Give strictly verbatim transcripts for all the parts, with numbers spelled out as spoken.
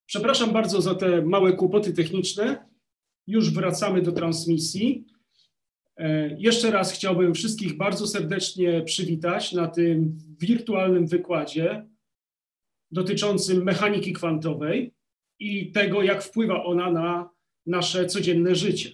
Przepraszam bardzo za te małe kłopoty techniczne. Już wracamy do transmisji. Jeszcze raz chciałbym wszystkich bardzo serdecznie przywitać na tym wirtualnym wykładzie dotyczącym mechaniki kwantowej i tego, jak wpływa ona na nasze codzienne życie.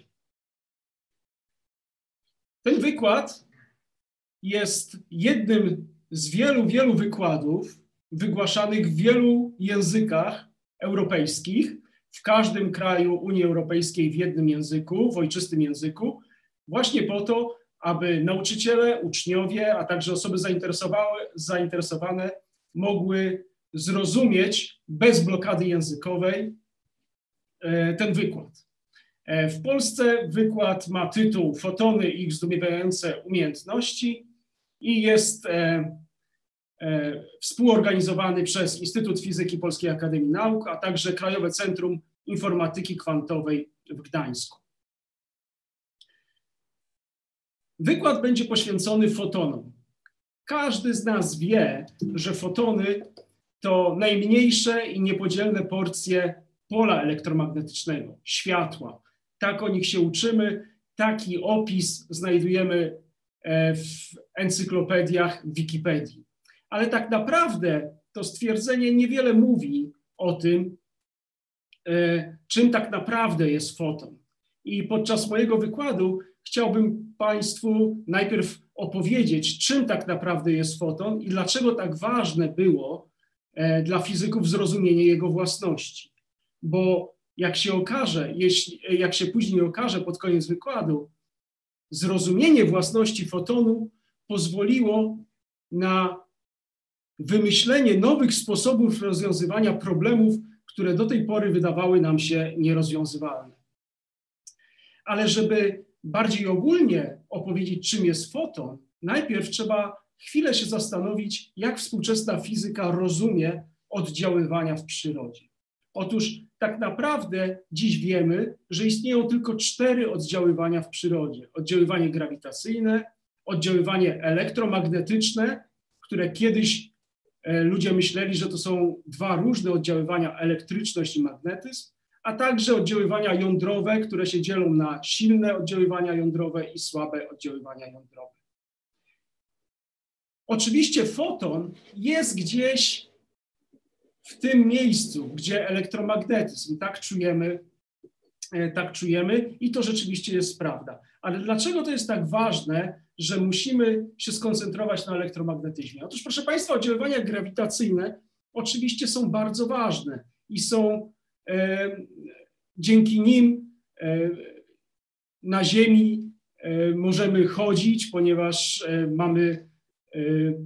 Ten wykład jest jednym z wielu, wielu wykładów wygłaszanych w wielu językach europejskich, w każdym kraju Unii Europejskiej w jednym języku, w ojczystym języku, właśnie po to, aby nauczyciele, uczniowie, a także osoby zainteresowane mogły zrozumieć bez blokady językowej ten wykład. W Polsce wykład ma tytuł Fotony i ich zdumiewające umiejętności i jest współorganizowany przez Instytut Fizyki Polskiej Akademii Nauk, a także Krajowe Centrum Informatyki Kwantowej w Gdańsku. Wykład będzie poświęcony fotonom. Każdy z nas wie, że fotony to najmniejsze i niepodzielne porcje pola elektromagnetycznego, światła. Tak o nich się uczymy, taki opis znajdujemy w encyklopediach, w Wikipedii. Ale tak naprawdę to stwierdzenie niewiele mówi o tym, czym tak naprawdę jest foton. I podczas mojego wykładu chciałbym Państwu najpierw opowiedzieć, czym tak naprawdę jest foton i dlaczego tak ważne było dla fizyków zrozumienie jego własności. Bo jak się okaże, jeśli, jak się później okaże pod koniec wykładu, zrozumienie własności fotonu pozwoliło na wymyślenie nowych sposobów rozwiązywania problemów, które do tej pory wydawały nam się nierozwiązywalne. Ale żeby bardziej ogólnie opowiedzieć, czym jest foton, najpierw trzeba chwilę się zastanowić, jak współczesna fizyka rozumie oddziaływania w przyrodzie. Otóż tak naprawdę dziś wiemy, że istnieją tylko cztery oddziaływania w przyrodzie. Oddziaływanie grawitacyjne, oddziaływanie elektromagnetyczne, które kiedyś ludzie myśleli, że to są dwa różne oddziaływania, elektryczność i magnetyzm, a także oddziaływania jądrowe, które się dzielą na silne oddziaływania jądrowe i słabe oddziaływania jądrowe. Oczywiście foton jest gdzieś w tym miejscu, gdzie elektromagnetyzm, tak czujemy, tak czujemy i to rzeczywiście jest prawda. Ale dlaczego to jest tak ważne, że musimy się skoncentrować na elektromagnetyzmie? Otóż, proszę Państwa, oddziaływania grawitacyjne oczywiście są bardzo ważne i są e, dzięki nim e, na Ziemi e, możemy chodzić, ponieważ e, mamy, e,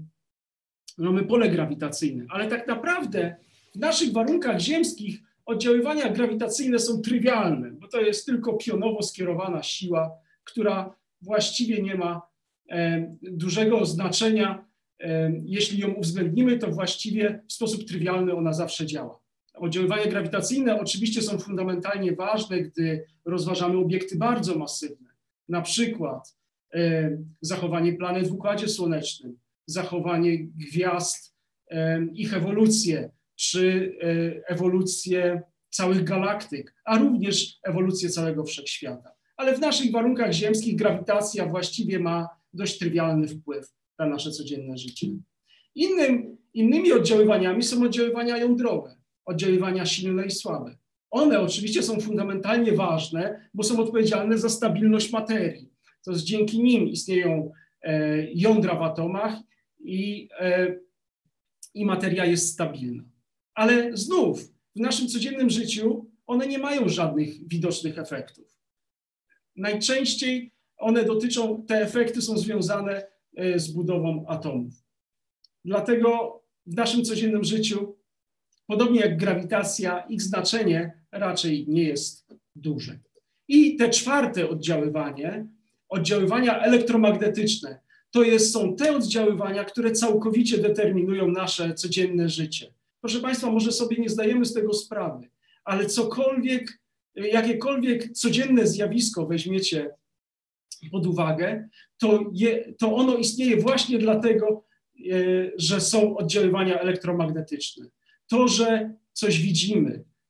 mamy pole grawitacyjne. Ale tak naprawdę w naszych warunkach ziemskich oddziaływania grawitacyjne są trywialne, bo to jest tylko pionowo skierowana siła, która właściwie nie ma e, dużego znaczenia. E, jeśli ją uwzględnimy, to właściwie w sposób trywialny ona zawsze działa. Oddziaływania grawitacyjne oczywiście są fundamentalnie ważne, gdy rozważamy obiekty bardzo masywne, na przykład e, zachowanie planet w Układzie Słonecznym, zachowanie gwiazd, e, ich ewolucję, czy e, ewolucję całych galaktyk, a również ewolucję całego wszechświata. Ale w naszych warunkach ziemskich grawitacja właściwie ma dość trywialny wpływ na nasze codzienne życie. Innym, innymi oddziaływaniami są oddziaływania jądrowe, oddziaływania silne i słabe. One oczywiście są fundamentalnie ważne, bo są odpowiedzialne za stabilność materii. To jest dzięki nim istnieją e, jądra w atomach i, e, i materia jest stabilna. Ale znów w naszym codziennym życiu one nie mają żadnych widocznych efektów. Najczęściej one dotyczą, te efekty są związane z budową atomów. Dlatego w naszym codziennym życiu, podobnie jak grawitacja, ich znaczenie raczej nie jest duże. I te czwarte oddziaływanie, oddziaływania elektromagnetyczne, to jest, są te oddziaływania, które całkowicie determinują nasze codzienne życie. Proszę Państwa, może sobie nie zdajemy z tego sprawy, ale cokolwiek, jakiekolwiek codzienne zjawisko weźmiecie pod uwagę, to, je, to ono istnieje właśnie dlatego, że są oddziaływania elektromagnetyczne. To, że coś widzimy,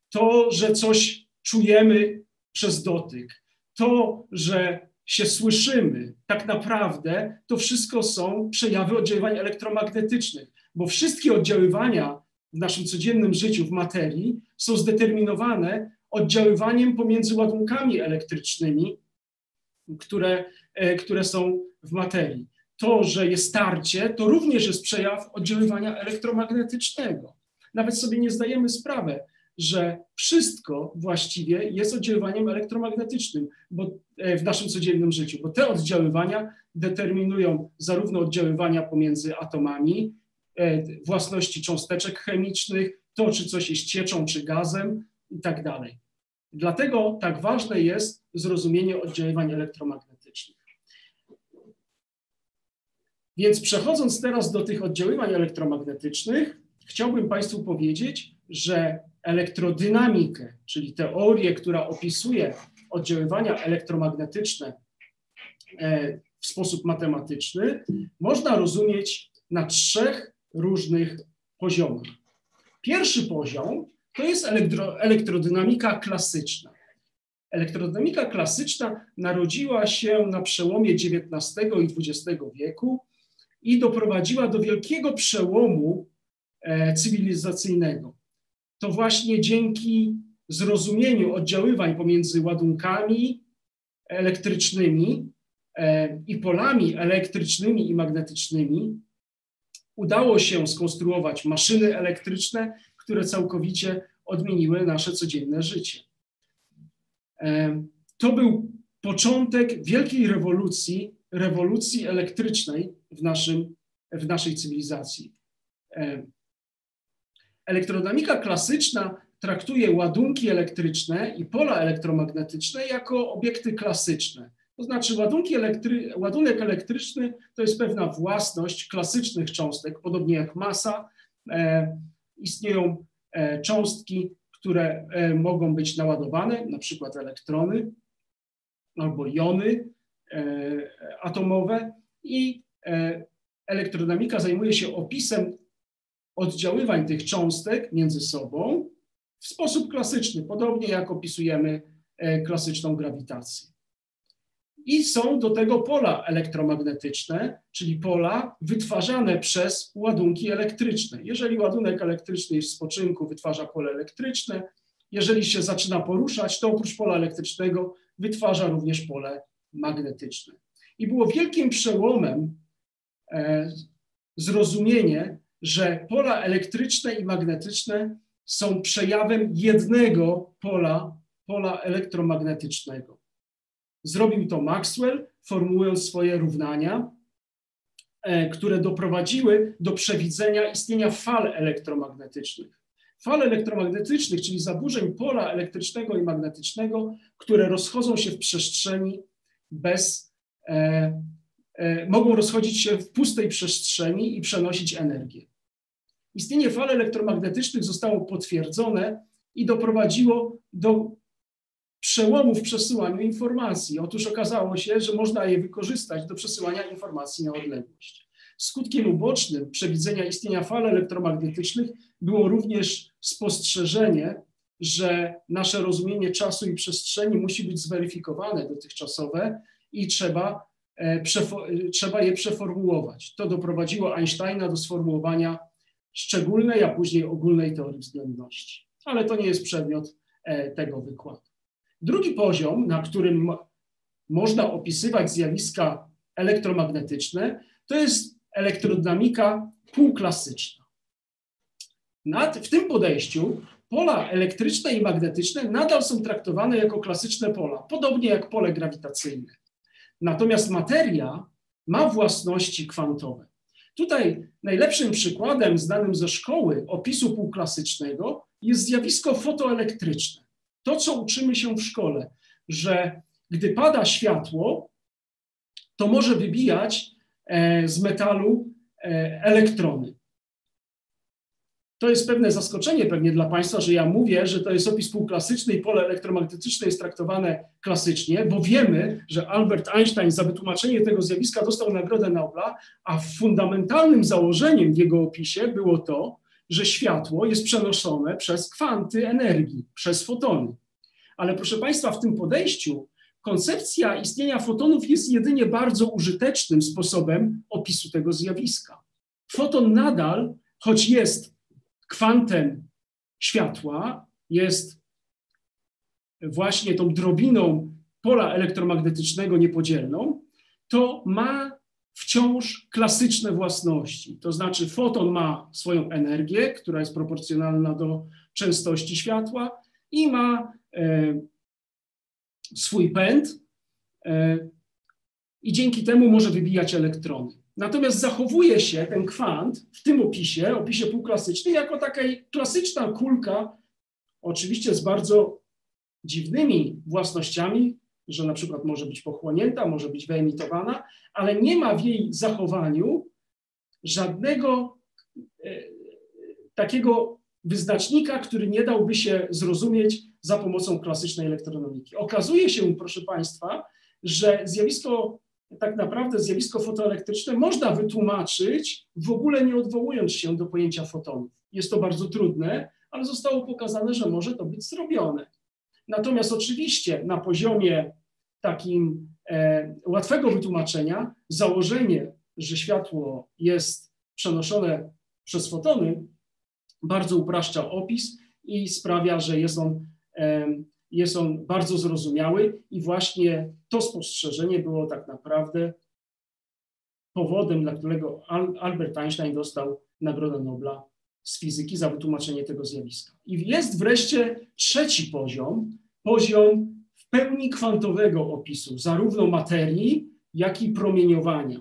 to, że coś czujemy przez dotyk, to, że się słyszymy, tak naprawdę to wszystko są przejawy oddziaływań elektromagnetycznych, bo wszystkie oddziaływania w naszym codziennym życiu w materii są zdeterminowane oddziaływaniem pomiędzy ładunkami elektrycznymi, które, które są w materii. To, że jest tarcie, to również jest przejaw oddziaływania elektromagnetycznego. Nawet sobie nie zdajemy sprawy, że wszystko właściwie jest oddziaływaniem elektromagnetycznym bo, w naszym codziennym życiu, bo te oddziaływania determinują zarówno oddziaływania pomiędzy atomami, własności cząsteczek chemicznych, to, czy coś jest cieczą, czy gazem i tak dalej. Dlatego tak ważne jest zrozumienie oddziaływań elektromagnetycznych. Więc przechodząc teraz do tych oddziaływań elektromagnetycznych, chciałbym Państwu powiedzieć, że elektrodynamikę, czyli teorię, która opisuje oddziaływania elektromagnetyczne w sposób matematyczny, można rozumieć na trzech różnych poziomach. Pierwszy poziom to jest elektro, elektrodynamika klasyczna. Elektrodynamika klasyczna narodziła się na przełomie dziewiętnastego i dwudziestego wieku i doprowadziła do wielkiego przełomu e, cywilizacyjnego. To właśnie dzięki zrozumieniu oddziaływań pomiędzy ładunkami elektrycznymi e, i polami elektrycznymi i magnetycznymi udało się skonstruować maszyny elektryczne, które całkowicie odmieniły nasze codzienne życie. To był początek wielkiej rewolucji, rewolucji elektrycznej w, naszym, w naszej cywilizacji. Elektrodynamika klasyczna traktuje ładunki elektryczne i pola elektromagnetyczne jako obiekty klasyczne. To znaczy ładunki elektry, ładunek elektryczny to jest pewna własność klasycznych cząstek, podobnie jak masa. E, istnieją e, cząstki, które e, mogą być naładowane, na przykład elektrony albo jony e, atomowe i e, elektrodynamika zajmuje się opisem oddziaływań tych cząstek między sobą w sposób klasyczny, podobnie jak opisujemy e, klasyczną grawitację. I są do tego pola elektromagnetyczne, czyli pola wytwarzane przez ładunki elektryczne. Jeżeli ładunek elektryczny jest w spoczynku, wytwarza pole elektryczne. Jeżeli się zaczyna poruszać, to oprócz pola elektrycznego wytwarza również pole magnetyczne. I było wielkim przełomem e, zrozumienie, że pola elektryczne i magnetyczne są przejawem jednego pola, pola elektromagnetycznego. Zrobił to Maxwell, formułując swoje równania, e, które doprowadziły do przewidzenia istnienia fal elektromagnetycznych. Fal elektromagnetycznych, czyli zaburzeń pola elektrycznego i magnetycznego, które rozchodzą się w przestrzeni bez, e, e, mogą rozchodzić się w pustej przestrzeni i przenosić energię. Istnienie fal elektromagnetycznych zostało potwierdzone i doprowadziło do przełomu w przesyłaniu informacji. Otóż okazało się, że można je wykorzystać do przesyłania informacji na odległość. Skutkiem ubocznym przewidzenia istnienia fal elektromagnetycznych było również spostrzeżenie, że nasze rozumienie czasu i przestrzeni musi być zweryfikowane dotychczasowe i trzeba, e, trzeba je przeformułować. To doprowadziło Einsteina do sformułowania szczególnej, a później ogólnej teorii względności. Ale to nie jest przedmiot e, tego wykładu. Drugi poziom, na którym mo można opisywać zjawiska elektromagnetyczne, to jest elektrodynamika półklasyczna. Nad, w tym podejściu pola elektryczne i magnetyczne nadal są traktowane jako klasyczne pola, podobnie jak pole grawitacyjne. Natomiast materia ma własności kwantowe. Tutaj najlepszym przykładem znanym ze szkoły opisu półklasycznego jest zjawisko fotoelektryczne. To, co uczymy się w szkole, że gdy pada światło, to może wybijać e, z metalu e, elektrony. To jest pewne zaskoczenie pewnie dla Państwa, że ja mówię, że to jest opis półklasyczny i pole elektromagnetyczne jest traktowane klasycznie, bo wiemy, że Albert Einstein za wytłumaczenie tego zjawiska dostał Nagrodę Nobla, a fundamentalnym założeniem w jego opisie było to, że światło jest przenoszone przez kwanty energii, przez fotony. Ale proszę Państwa, w tym podejściu koncepcja istnienia fotonów jest jedynie bardzo użytecznym sposobem opisu tego zjawiska. Foton nadal, choć jest kwantem światła, jest właśnie tą drobiną pola elektromagnetycznego niepodzielną, to ma wciąż klasyczne własności. To znaczy foton ma swoją energię, która jest proporcjonalna do częstości światła i ma e, swój pęd e, i dzięki temu może wybijać elektrony. Natomiast zachowuje się ten kwant w tym opisie, opisie półklasycznym, jako taka klasyczna kulka, oczywiście z bardzo dziwnymi własnościami, że na przykład może być pochłonięta, może być wyemitowana, ale nie ma w jej zachowaniu żadnego e, takiego wyznacznika, który nie dałby się zrozumieć za pomocą klasycznej elektroniki. Okazuje się, proszę Państwa, że zjawisko, tak naprawdę zjawisko fotoelektryczne można wytłumaczyć, w ogóle nie odwołując się do pojęcia fotonów. Jest to bardzo trudne, ale zostało pokazane, że może to być zrobione. Natomiast oczywiście na poziomie takim e, łatwego wytłumaczenia założenie, że światło jest przenoszone przez fotony, bardzo upraszcza opis i sprawia, że jest on, e, jest on bardzo zrozumiały i właśnie to spostrzeżenie było tak naprawdę powodem, dla którego Albert Einstein dostał Nagrodę Nobla z fizyki za wytłumaczenie tego zjawiska. I jest wreszcie trzeci poziom, poziom w pełni kwantowego opisu, zarówno materii, jak i promieniowania.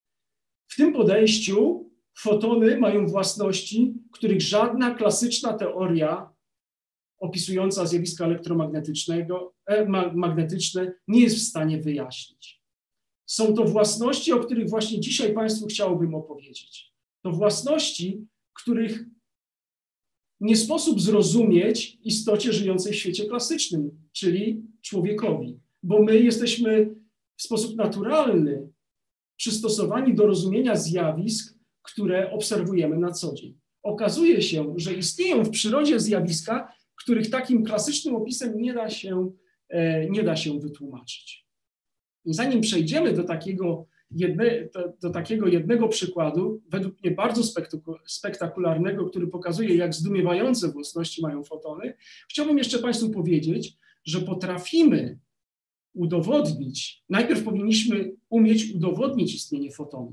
W tym podejściu fotony mają własności, których żadna klasyczna teoria opisująca zjawiska elektromagnetycznego, e, magnetyczne nie jest w stanie wyjaśnić. Są to własności, o których właśnie dzisiaj Państwu chciałbym opowiedzieć. To własności, których nie sposób zrozumieć istocie żyjącej w świecie klasycznym, czyli człowiekowi, bo my jesteśmy w sposób naturalny przystosowani do rozumienia zjawisk, które obserwujemy na co dzień. Okazuje się, że istnieją w przyrodzie zjawiska, których takim klasycznym opisem nie da się, nie da się wytłumaczyć. I zanim przejdziemy do takiego, jedne, do, do takiego jednego przykładu, według mnie bardzo spektakularnego, który pokazuje, jak zdumiewające własności mają fotony, chciałbym jeszcze Państwu powiedzieć, że potrafimy udowodnić, najpierw powinniśmy umieć udowodnić istnienie fotonów,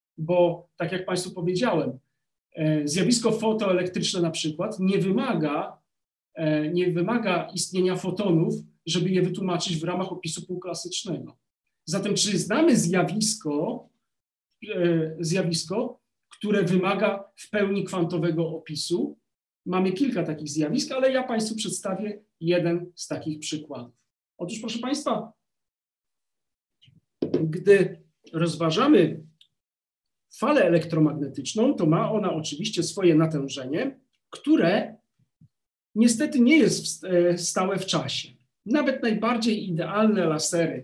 bo tak jak Państwu powiedziałem, zjawisko fotoelektryczne na przykład nie wymaga, nie wymaga istnienia fotonów, żeby je wytłumaczyć w ramach opisu półklasycznego. Zatem czy znamy zjawisko, zjawisko, które wymaga w pełni kwantowego opisu? Mamy kilka takich zjawisk, ale ja Państwu przedstawię jeden z takich przykładów. Otóż, proszę Państwa, gdy rozważamy falę elektromagnetyczną, to ma ona oczywiście swoje natężenie, które niestety nie jest stałe w czasie. Nawet najbardziej idealne lasery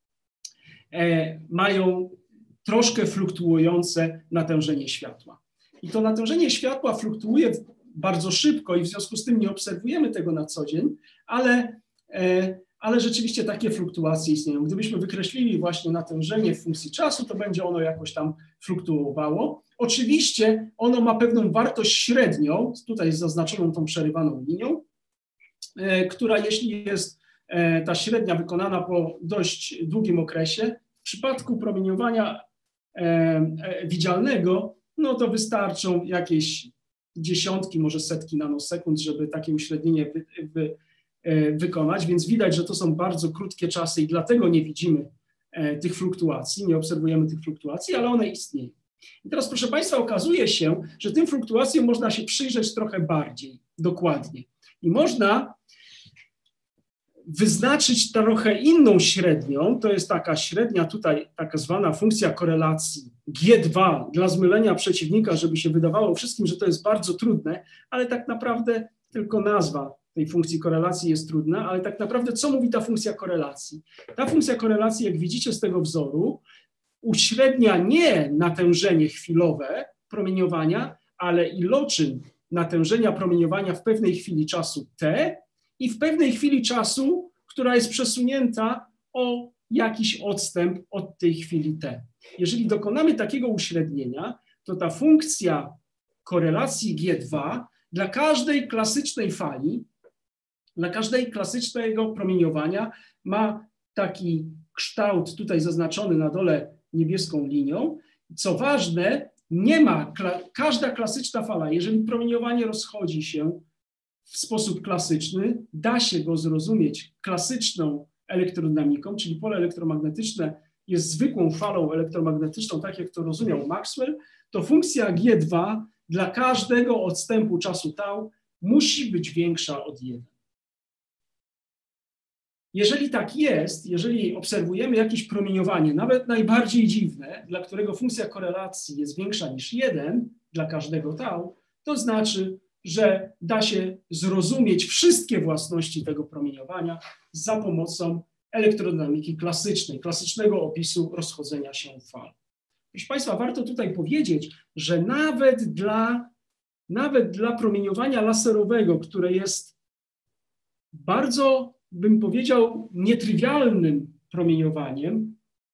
mają troszkę fluktuujące natężenie światła. I to natężenie światła fluktuuje bardzo szybko i w związku z tym nie obserwujemy tego na co dzień, ale, ale rzeczywiście takie fluktuacje istnieją. Gdybyśmy wykreślili właśnie natężenie w funkcji czasu, to będzie ono jakoś tam fluktuowało. Oczywiście ono ma pewną wartość średnią, tutaj jest zaznaczoną tą przerywaną linią, która jeśli jest ta średnia wykonana po dość długim okresie, w przypadku promieniowania widzialnego, no to wystarczą jakieś dziesiątki, może setki nanosekund, żeby takie uśrednienie wy, wy, wykonać, więc widać, że to są bardzo krótkie czasy i dlatego nie widzimy tych fluktuacji, nie obserwujemy tych fluktuacji, ale one istnieją. I teraz, proszę Państwa, okazuje się, że tym fluktuacjom można się przyjrzeć trochę bardziej dokładnie i można wyznaczyć trochę inną średnią, to jest taka średnia tutaj, taka zwana funkcja korelacji G dwa dla zmylenia przeciwnika, żeby się wydawało wszystkim, że to jest bardzo trudne, ale tak naprawdę tylko nazwa tej funkcji korelacji jest trudna, ale tak naprawdę co mówi ta funkcja korelacji? Ta funkcja korelacji, jak widzicie z tego wzoru, uśrednia nie natężenie chwilowe promieniowania, ale iloczyn natężenia promieniowania w pewnej chwili czasu t i w pewnej chwili czasu, która jest przesunięta o jakiś odstęp od tej chwili t. Jeżeli dokonamy takiego uśrednienia, to ta funkcja korelacji G dwa dla każdej klasycznej fali, dla każdej klasycznego promieniowania ma taki kształt tutaj zaznaczony na dole niebieską linią. Co ważne, nie ma, każda klasyczna fala, jeżeli promieniowanie rozchodzi się w sposób klasyczny, da się go zrozumieć klasyczną elektrodynamiką, czyli pole elektromagnetyczne jest zwykłą falą elektromagnetyczną, tak jak to rozumiał Maxwell, to funkcja G dwa dla każdego odstępu czasu tau musi być większa od jeden. Jeżeli tak jest, jeżeli obserwujemy jakieś promieniowanie, nawet najbardziej dziwne, dla którego funkcja korelacji jest większa niż jeden dla każdego tau, to znaczy, że da się zrozumieć wszystkie własności tego promieniowania za pomocą elektrodynamiki klasycznej, klasycznego opisu rozchodzenia się fal. Proszę Państwa, warto tutaj powiedzieć, że nawet dla, nawet dla promieniowania laserowego, które jest bardzo, bym powiedział, nietrywialnym promieniowaniem,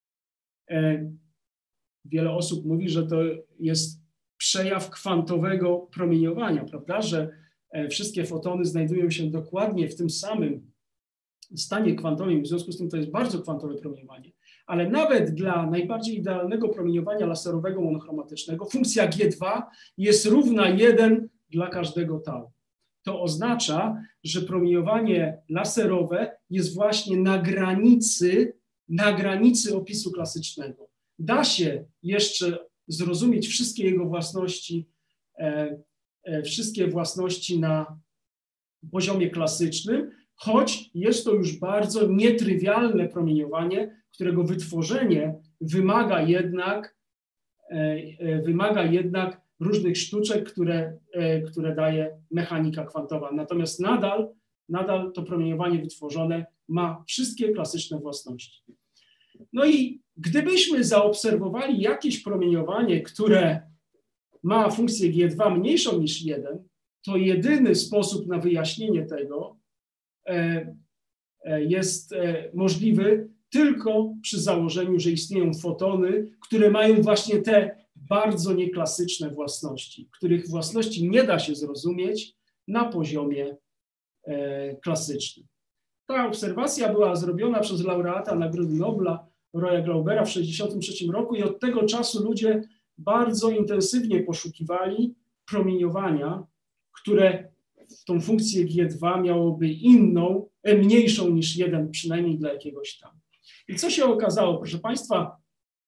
e, wiele osób mówi, że to jest przejaw kwantowego promieniowania, prawda, że e, wszystkie fotony znajdują się dokładnie w tym samym stanie kwantowym, w związku z tym to jest bardzo kwantowe promieniowanie. Ale nawet dla najbardziej idealnego promieniowania laserowego monochromatycznego funkcja G dwa jest równa jeden dla każdego tau. To oznacza, że promieniowanie laserowe jest właśnie na granicy, na granicy opisu klasycznego. Da się jeszcze zrozumieć wszystkie jego własności, e, e, wszystkie własności na poziomie klasycznym, choć jest to już bardzo nietrywialne promieniowanie, którego wytworzenie wymaga jednak, e, wymaga jednak różnych sztuczek, które, e, które daje mechanika kwantowa. Natomiast nadal, nadal to promieniowanie wytworzone ma wszystkie klasyczne własności. No i gdybyśmy zaobserwowali jakieś promieniowanie, które ma funkcję G dwa mniejszą niż jeden, to jedyny sposób na wyjaśnienie tego e, e, jest e, możliwy tylko przy założeniu, że istnieją fotony, które mają właśnie te bardzo nieklasyczne własności, których własności nie da się zrozumieć na poziomie e, klasycznym. Ta obserwacja była zrobiona przez laureata Nagrody Nobla Roya Glaubera w tysiąc dziewięćset sześćdziesiątym trzecim roku i od tego czasu ludzie bardzo intensywnie poszukiwali promieniowania, które w tą funkcję G dwa miałoby inną, e, mniejszą niż jeden, przynajmniej dla jakiegoś tam. I co się okazało? Proszę Państwa,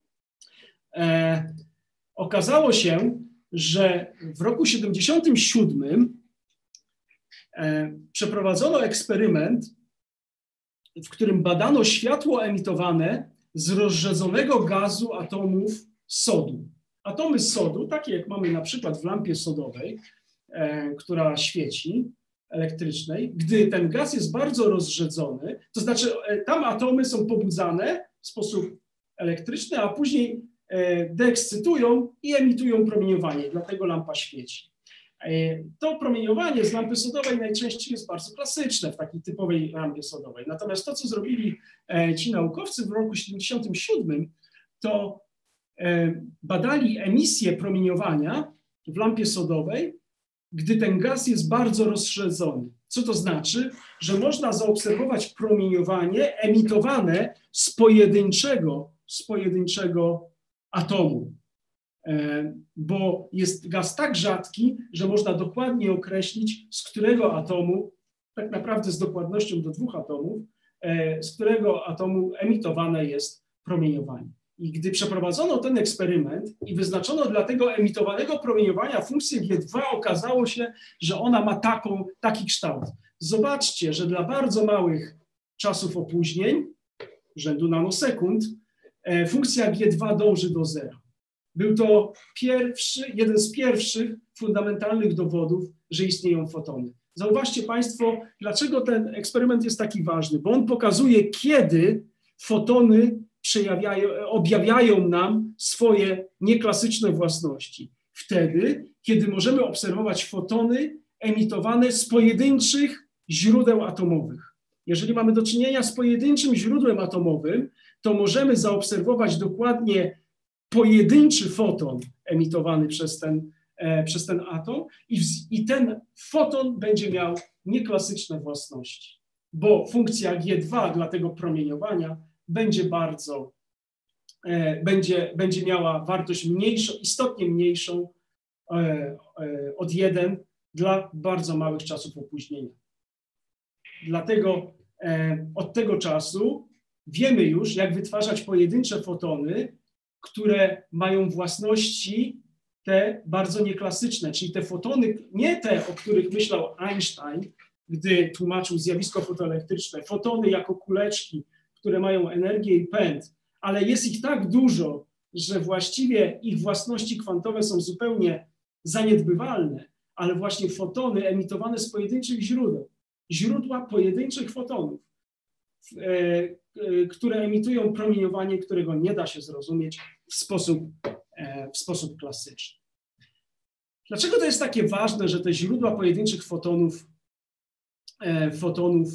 e, okazało się, że w roku siedemdziesiątym siódmym e, przeprowadzono eksperyment, w którym badano światło emitowane z rozrzedzonego gazu atomów sodu. Atomy sodu, takie jak mamy na przykład w lampie sodowej, e, która świeci, elektrycznej, gdy ten gaz jest bardzo rozrzedzony, to znaczy e, tam atomy są pobudzane w sposób elektryczny, a później e, deekscytują i emitują promieniowanie, dlatego lampa świeci. E, to promieniowanie z lampy sodowej najczęściej jest bardzo klasyczne w takiej typowej lampie sodowej. Natomiast to, co zrobili e, ci naukowcy w roku siedemdziesiątym siódmym, to e, badali emisję promieniowania w lampie sodowej, gdy ten gaz jest bardzo rozszerzony. Co to znaczy? Że można zaobserwować promieniowanie emitowane z pojedynczego, z pojedynczego atomu, bo jest gaz tak rzadki, że można dokładnie określić, z którego atomu, tak naprawdę z dokładnością do dwóch atomów, z którego atomu emitowane jest promieniowanie. I gdy przeprowadzono ten eksperyment i wyznaczono dla tego emitowanego promieniowania funkcję G dwa, okazało się, że ona ma taką, taki kształt. Zobaczcie, że dla bardzo małych czasów opóźnień, rzędu nanosekund, funkcja G dwa dąży do zera. Był to pierwszy, jeden z pierwszych fundamentalnych dowodów, że istnieją fotony. Zauważcie Państwo, dlaczego ten eksperyment jest taki ważny, bo on pokazuje, kiedy fotony przejawiają, objawiają nam swoje nieklasyczne własności. wtedy, kiedy możemy obserwować fotony emitowane z pojedynczych źródeł atomowych. Jeżeli mamy do czynienia z pojedynczym źródłem atomowym, to możemy zaobserwować dokładnie pojedynczy foton emitowany przez ten, e, przez ten atom i, w, i ten foton będzie miał nieklasyczne własności, bo funkcja G dwa dla tego promieniowania będzie bardzo, e, będzie, będzie miała wartość mniejszą, istotnie mniejszą e, e, od jeden dla bardzo małych czasów opóźnienia. Dlatego e, od tego czasu wiemy już, jak wytwarzać pojedyncze fotony, które mają własności te bardzo nieklasyczne, czyli te fotony, nie te, o których myślał Einstein, gdy tłumaczył zjawisko fotoelektryczne, fotony jako kuleczki, które mają energię i pęd, ale jest ich tak dużo, że właściwie ich własności kwantowe są zupełnie zaniedbywalne, ale właśnie fotony emitowane z pojedynczych źródeł, źródła pojedynczych fotonów, które emitują promieniowanie, którego nie da się zrozumieć w sposób, w sposób klasyczny. Dlaczego to jest takie ważne, że te źródła pojedynczych fotonów, fotonów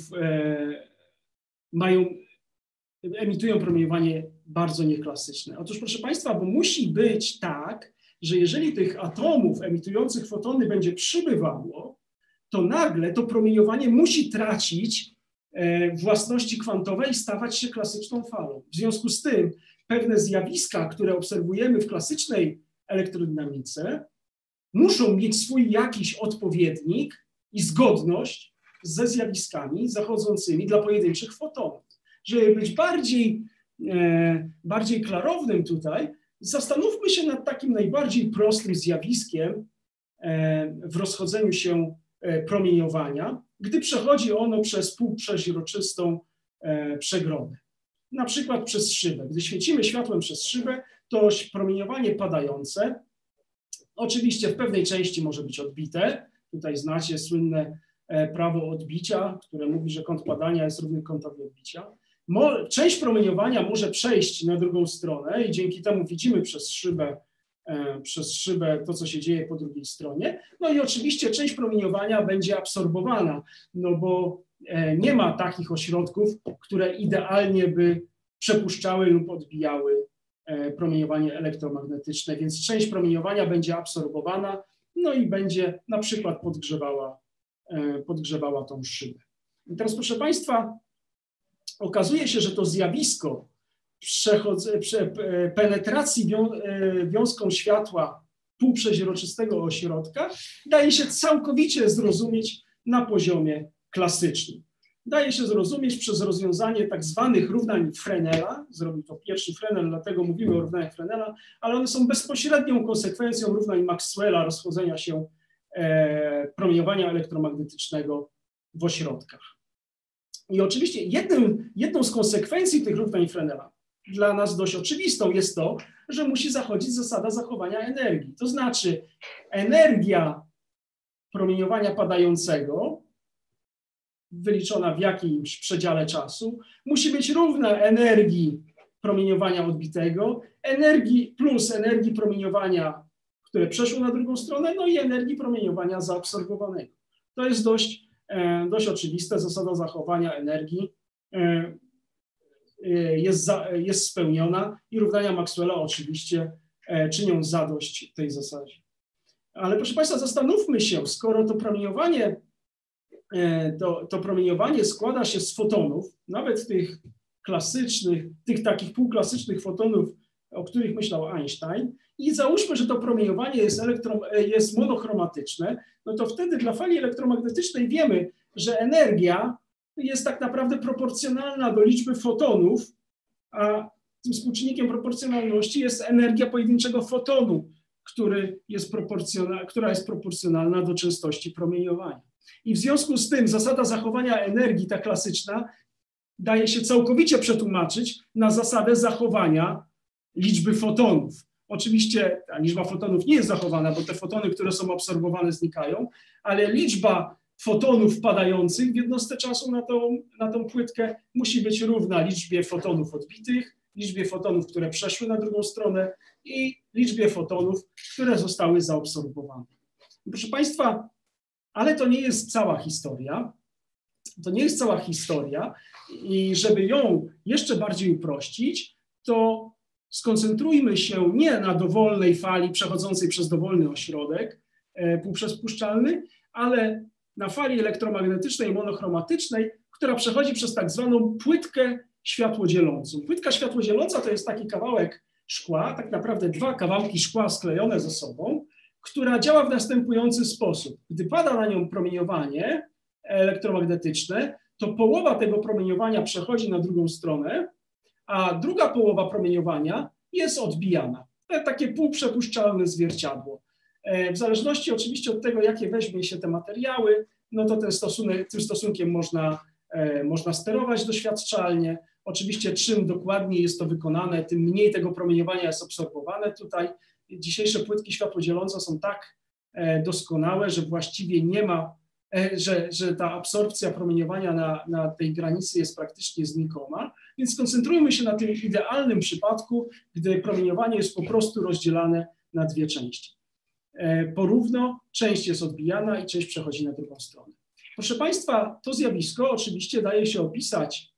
mają, emitują promieniowanie bardzo nieklasyczne? Otóż, proszę Państwa, bo musi być tak, że jeżeli tych atomów emitujących fotony będzie przybywało, to nagle to promieniowanie musi tracić własności kwantowe i stawać się klasyczną falą. W związku z tym pewne zjawiska, które obserwujemy w klasycznej elektrodynamice, muszą mieć swój jakiś odpowiednik i zgodność ze zjawiskami zachodzącymi dla pojedynczych fotonów. Żeby być bardziej, e, bardziej klarownym tutaj, zastanówmy się nad takim najbardziej prostym zjawiskiem e, w rozchodzeniu się e, promieniowania, gdy przechodzi ono przez półprzeźroczystą e, przegrodę. Na przykład przez szybę. Gdy świecimy światłem przez szybę, to promieniowanie padające, oczywiście w pewnej części może być odbite. Tutaj znacie słynne e, prawo odbicia, które mówi, że kąt padania jest równy kątowi odbicia. Mo, część promieniowania może przejść na drugą stronę i dzięki temu widzimy przez szybę przez szybę to, co się dzieje po drugiej stronie. No i oczywiście część promieniowania będzie absorbowana, no bo nie ma takich ośrodków, które idealnie by przepuszczały lub odbijały promieniowanie elektromagnetyczne, więc część promieniowania będzie absorbowana, no i będzie na przykład podgrzewała, podgrzewała tą szybę. I teraz, proszę Państwa, okazuje się, że to zjawisko penetracji wią, wiązką światła półprzeźroczystego ośrodka daje się całkowicie zrozumieć na poziomie klasycznym. Daje się zrozumieć przez rozwiązanie tak zwanych równań Fresnela. Zrobił to pierwszy Fresnel, dlatego mówimy o równaniach Fresnela, ale one są bezpośrednią konsekwencją równań Maxwella, rozchodzenia się e, promieniowania elektromagnetycznego w ośrodkach. I oczywiście jednym, jedną z konsekwencji tych równań Fresnela, dla nas dość oczywistą, jest to, że musi zachodzić zasada zachowania energii. To znaczy energia promieniowania padającego, wyliczona w jakimś przedziale czasu, musi być równa energii promieniowania odbitego, energii plus energii promieniowania, które przeszło na drugą stronę, no i energii promieniowania zaabsorbowanego. To jest dość, dość oczywiste, zasada zachowania energii Jest, za, jest spełniona i równania Maxwella oczywiście czynią zadość tej zasadzie. Ale proszę Państwa, zastanówmy się, skoro to promieniowanie, to, to promieniowanie składa się z fotonów, nawet tych klasycznych, tych takich półklasycznych fotonów, o których myślał Einstein, i załóżmy, że to promieniowanie jest, elektro, jest monochromatyczne, no to wtedy dla fali elektromagnetycznej wiemy, że energia jest tak naprawdę proporcjonalna do liczby fotonów, a tym współczynnikiem proporcjonalności jest energia pojedynczego fotonu, który jest proporcjonal, która jest proporcjonalna do częstości promieniowania. I w związku z tym zasada zachowania energii, ta klasyczna, daje się całkowicie przetłumaczyć na zasadę zachowania liczby fotonów. Oczywiście ta liczba fotonów nie jest zachowana, bo te fotony, które są absorbowane, znikają, ale liczba fotonów padających w jednostce czasu na tą, na tą płytkę musi być równa liczbie fotonów odbitych, liczbie fotonów, które przeszły na drugą stronę i liczbie fotonów, które zostały zaabsorbowane. Proszę Państwa, ale to nie jest cała historia. To nie jest cała historia i żeby ją jeszcze bardziej uprościć, to skoncentrujmy się nie na dowolnej fali przechodzącej przez dowolny ośrodek e, półprzezpuszczalny, ale na fali elektromagnetycznej monochromatycznej, która przechodzi przez tak zwaną płytkę światłodzielącą. Płytka światłodzieląca to jest taki kawałek szkła, tak naprawdę dwa kawałki szkła sklejone ze sobą, która działa w następujący sposób. Gdy pada na nią promieniowanie elektromagnetyczne, to połowa tego promieniowania przechodzi na drugą stronę, a druga połowa promieniowania jest odbijana. To takie półprzepuszczalne zwierciadło. W zależności oczywiście od tego, jakie weźmie się te materiały, no to ten stosunek, tym stosunkiem można, można sterować doświadczalnie. Oczywiście czym dokładniej jest to wykonane, tym mniej tego promieniowania jest absorbowane. Tutaj dzisiejsze płytki światłodzielące są tak doskonałe, że właściwie nie ma, że, że ta absorpcja promieniowania na, na tej granicy jest praktycznie znikoma. Więc skoncentrujmy się na tym idealnym przypadku, gdy promieniowanie jest po prostu rozdzielane na dwie części. Porówno część jest odbijana i część przechodzi na drugą stronę. Proszę Państwa, to zjawisko oczywiście daje się opisać,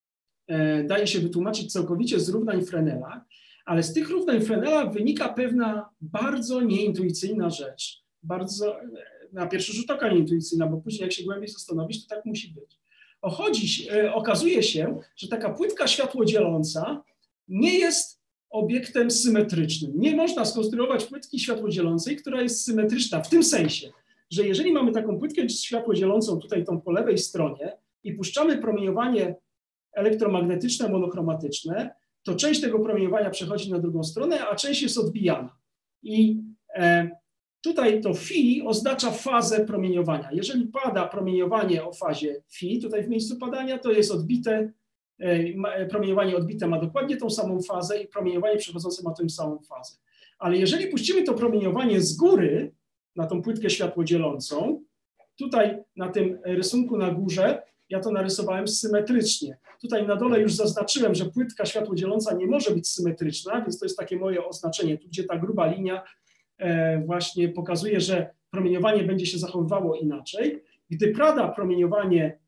daje się wytłumaczyć całkowicie z równań Fresnela, ale z tych równań Fresnela wynika pewna bardzo nieintuicyjna rzecz, bardzo na pierwszy rzut oka nieintuicyjna, bo później jak się głębiej zastanowić, to tak musi być. Ochodzi, okazuje się, że taka płytka światłodzieląca nie jest obiektem symetrycznym. Nie można skonstruować płytki światłodzielącej, która jest symetryczna w tym sensie, że jeżeli mamy taką płytkę światłodzielącą tutaj tą po lewej stronie i puszczamy promieniowanie elektromagnetyczne, monochromatyczne, to część tego promieniowania przechodzi na drugą stronę, a część jest odbijana. I e, tutaj to phi oznacza fazę promieniowania. Jeżeli pada promieniowanie o fazie phi, tutaj w miejscu padania, to jest odbite, e, promieniowanie odbite ma dokładnie tą samą fazę i promieniowanie przechodzące ma tę samą fazę. Ale jeżeli puścimy to promieniowanie z góry na tą płytkę światłodzielącą, tutaj na tym rysunku na górze, ja to narysowałem symetrycznie. Tutaj na dole już zaznaczyłem, że płytka światłodzieląca nie może być symetryczna, więc to jest takie moje oznaczenie, tu gdzie ta gruba linia e, właśnie pokazuje, że promieniowanie będzie się zachowywało inaczej. Gdy pada promieniowanie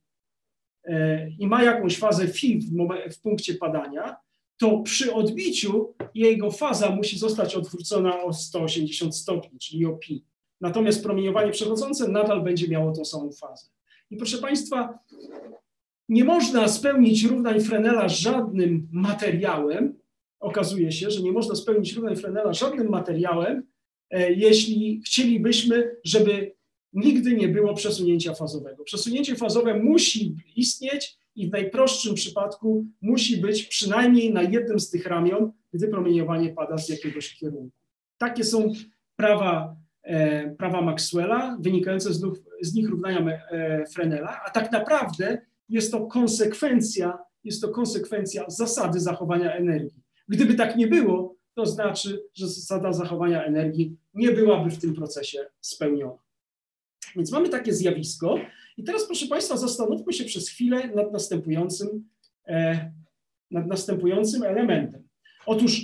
e, i ma jakąś fazę phi w, moment, w punkcie padania, to przy odbiciu jego faza musi zostać odwrócona o sto osiemdziesiąt stopni, czyli o pi. Natomiast promieniowanie przechodzące nadal będzie miało tą samą fazę. I proszę Państwa, nie można spełnić równań Fresnela żadnym materiałem. Okazuje się, że nie można spełnić równań Fresnela żadnym materiałem, e, jeśli chcielibyśmy, żeby nigdy nie było przesunięcia fazowego. Przesunięcie fazowe musi istnieć i w najprostszym przypadku musi być przynajmniej na jednym z tych ramion, gdy promieniowanie pada z jakiegoś kierunku. Takie są prawa, e, prawa Maxwella, wynikające z, z nich równania e, Fresnela, a tak naprawdę jest to konsekwencja, jest to konsekwencja zasady zachowania energii. Gdyby tak nie było, to znaczy, że zasada zachowania energii nie byłaby w tym procesie spełniona. Więc mamy takie zjawisko i teraz, proszę Państwa, zastanówmy się przez chwilę nad następującym, e, nad następującym elementem. Otóż,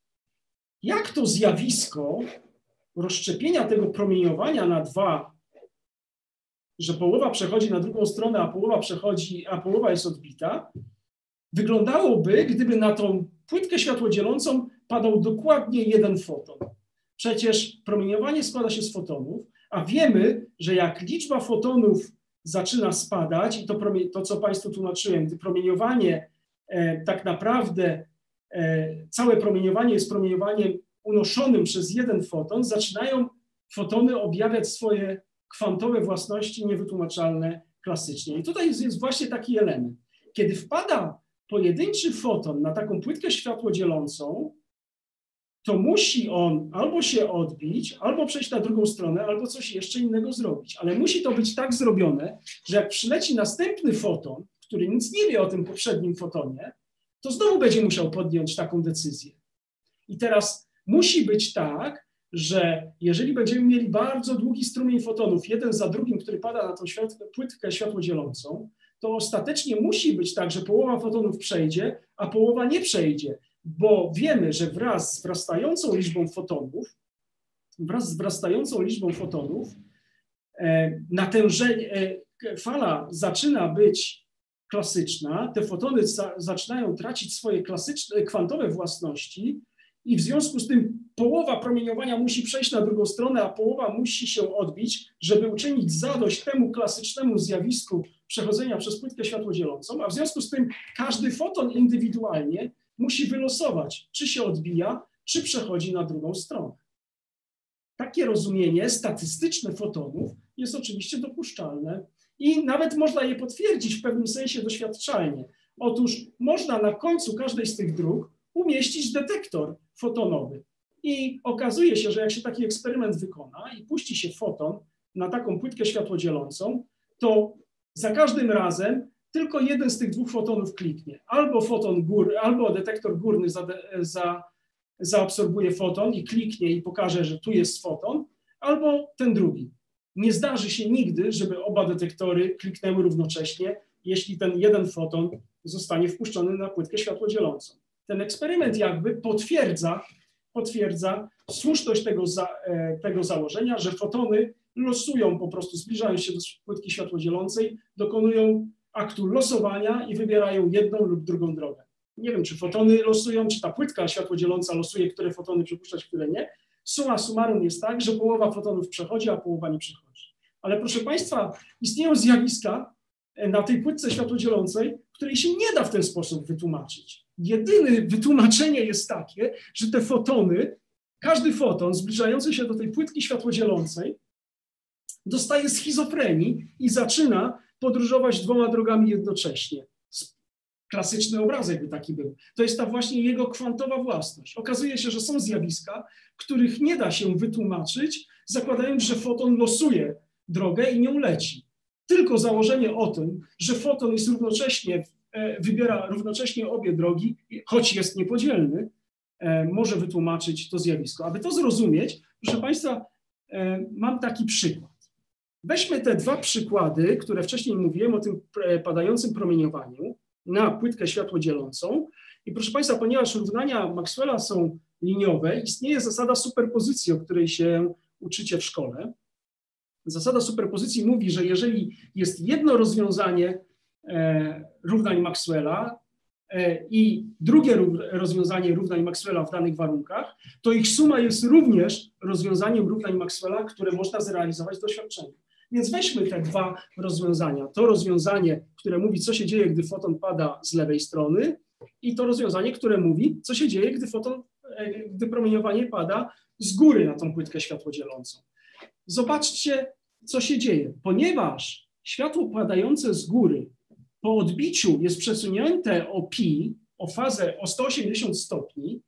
jak to zjawisko rozszczepienia tego promieniowania na dwa, że połowa przechodzi na drugą stronę, a połowa przechodzi, a połowa jest odbita, wyglądałoby, gdyby na tą płytkę światłodzielącą padał dokładnie jeden foton. Przecież promieniowanie składa się z fotonów, a wiemy, że jak liczba fotonów zaczyna spadać, i to, to co Państwu tłumaczyłem, gdy promieniowanie e, tak naprawdę, e, całe promieniowanie jest promieniowaniem unoszonym przez jeden foton, zaczynają fotony objawiać swoje kwantowe własności niewytłumaczalne klasycznie. I tutaj jest, jest właśnie taki element. Kiedy wpada pojedynczy foton na taką płytkę światłodzielącą, to musi on albo się odbić, albo przejść na drugą stronę, albo coś jeszcze innego zrobić. Ale musi to być tak zrobione, że jak przyleci następny foton, który nic nie wie o tym poprzednim fotonie, to znowu będzie musiał podjąć taką decyzję. I teraz musi być tak, że jeżeli będziemy mieli bardzo długi strumień fotonów, jeden za drugim, który pada na tą świat, płytkę światłodzielącą, to ostatecznie musi być tak, że połowa fotonów przejdzie, a połowa nie przejdzie, bo wiemy, że wraz z wzrastającą liczbą fotonów, wraz z wzrastającą liczbą fotonów e, natężenie, e, fala zaczyna być klasyczna, te fotony za, zaczynają tracić swoje klasyczne, kwantowe własności i w związku z tym połowa promieniowania musi przejść na drugą stronę, a połowa musi się odbić, żeby uczynić zadość temu klasycznemu zjawisku przechodzenia przez płytkę światłodzielącą, a w związku z tym każdy foton indywidualnie musi wylosować, czy się odbija, czy przechodzi na drugą stronę. Takie rozumienie statystyczne fotonów jest oczywiście dopuszczalne i nawet można je potwierdzić w pewnym sensie doświadczalnie. Otóż można na końcu każdej z tych dróg umieścić detektor fotonowy. I okazuje się, że jak się taki eksperyment wykona i puści się foton na taką płytkę światłodzielącą, to za każdym razem tylko jeden z tych dwóch fotonów kliknie. Albo foton góry, albo detektor górny za, za, zaabsorbuje foton i kliknie i pokaże, że tu jest foton, albo ten drugi. Nie zdarzy się nigdy, żeby oba detektory kliknęły równocześnie, jeśli ten jeden foton zostanie wpuszczony na płytkę światłodzielącą. Ten eksperyment jakby potwierdza, potwierdza słuszność tego, za, tego założenia, że fotony losują po prostu, zbliżają się do płytki światłodzielącej, dokonują aktu losowania i wybierają jedną lub drugą drogę. Nie wiem, czy fotony losują, czy ta płytka światłodzieląca losuje, które fotony przepuszczać, które nie. Summa summarum jest tak, że połowa fotonów przechodzi, a połowa nie przechodzi. Ale proszę Państwa, istnieją zjawiska na tej płytce światłodzielącej, której się nie da w ten sposób wytłumaczyć. Jedyne wytłumaczenie jest takie, że te fotony, każdy foton zbliżający się do tej płytki światłodzielącej dostaje schizofrenii i zaczyna podróżować dwoma drogami jednocześnie. Klasyczny obrazek by taki był. To jest ta właśnie jego kwantowa własność. Okazuje się, że są zjawiska, których nie da się wytłumaczyć, zakładając, że foton losuje drogę i nią leci. Tylko założenie o tym, że foton jest równocześnie, wybiera równocześnie obie drogi, choć jest niepodzielny, może wytłumaczyć to zjawisko. Aby to zrozumieć, proszę Państwa, mam taki przykład. Weźmy te dwa przykłady, które wcześniej mówiłem o tym padającym promieniowaniu na płytkę światłodzielącą. I proszę Państwa, ponieważ równania Maxwella są liniowe, istnieje zasada superpozycji, o której się uczycie w szkole. Zasada superpozycji mówi, że jeżeli jest jedno rozwiązanie e, równań Maxwella e, i drugie rozwiązanie równań Maxwella w danych warunkach, to ich suma jest również rozwiązaniem równań Maxwella, które można zrealizować w doświadczeniu. Więc weźmy te dwa rozwiązania. To rozwiązanie, które mówi, co się dzieje, gdy foton pada z lewej strony, i to rozwiązanie, które mówi, co się dzieje, gdy foton, gdy promieniowanie pada z góry na tą płytkę światłodzielącą. Zobaczcie, co się dzieje. Ponieważ światło padające z góry po odbiciu jest przesunięte o pi, o fazę o sto osiemdziesiąt stopni,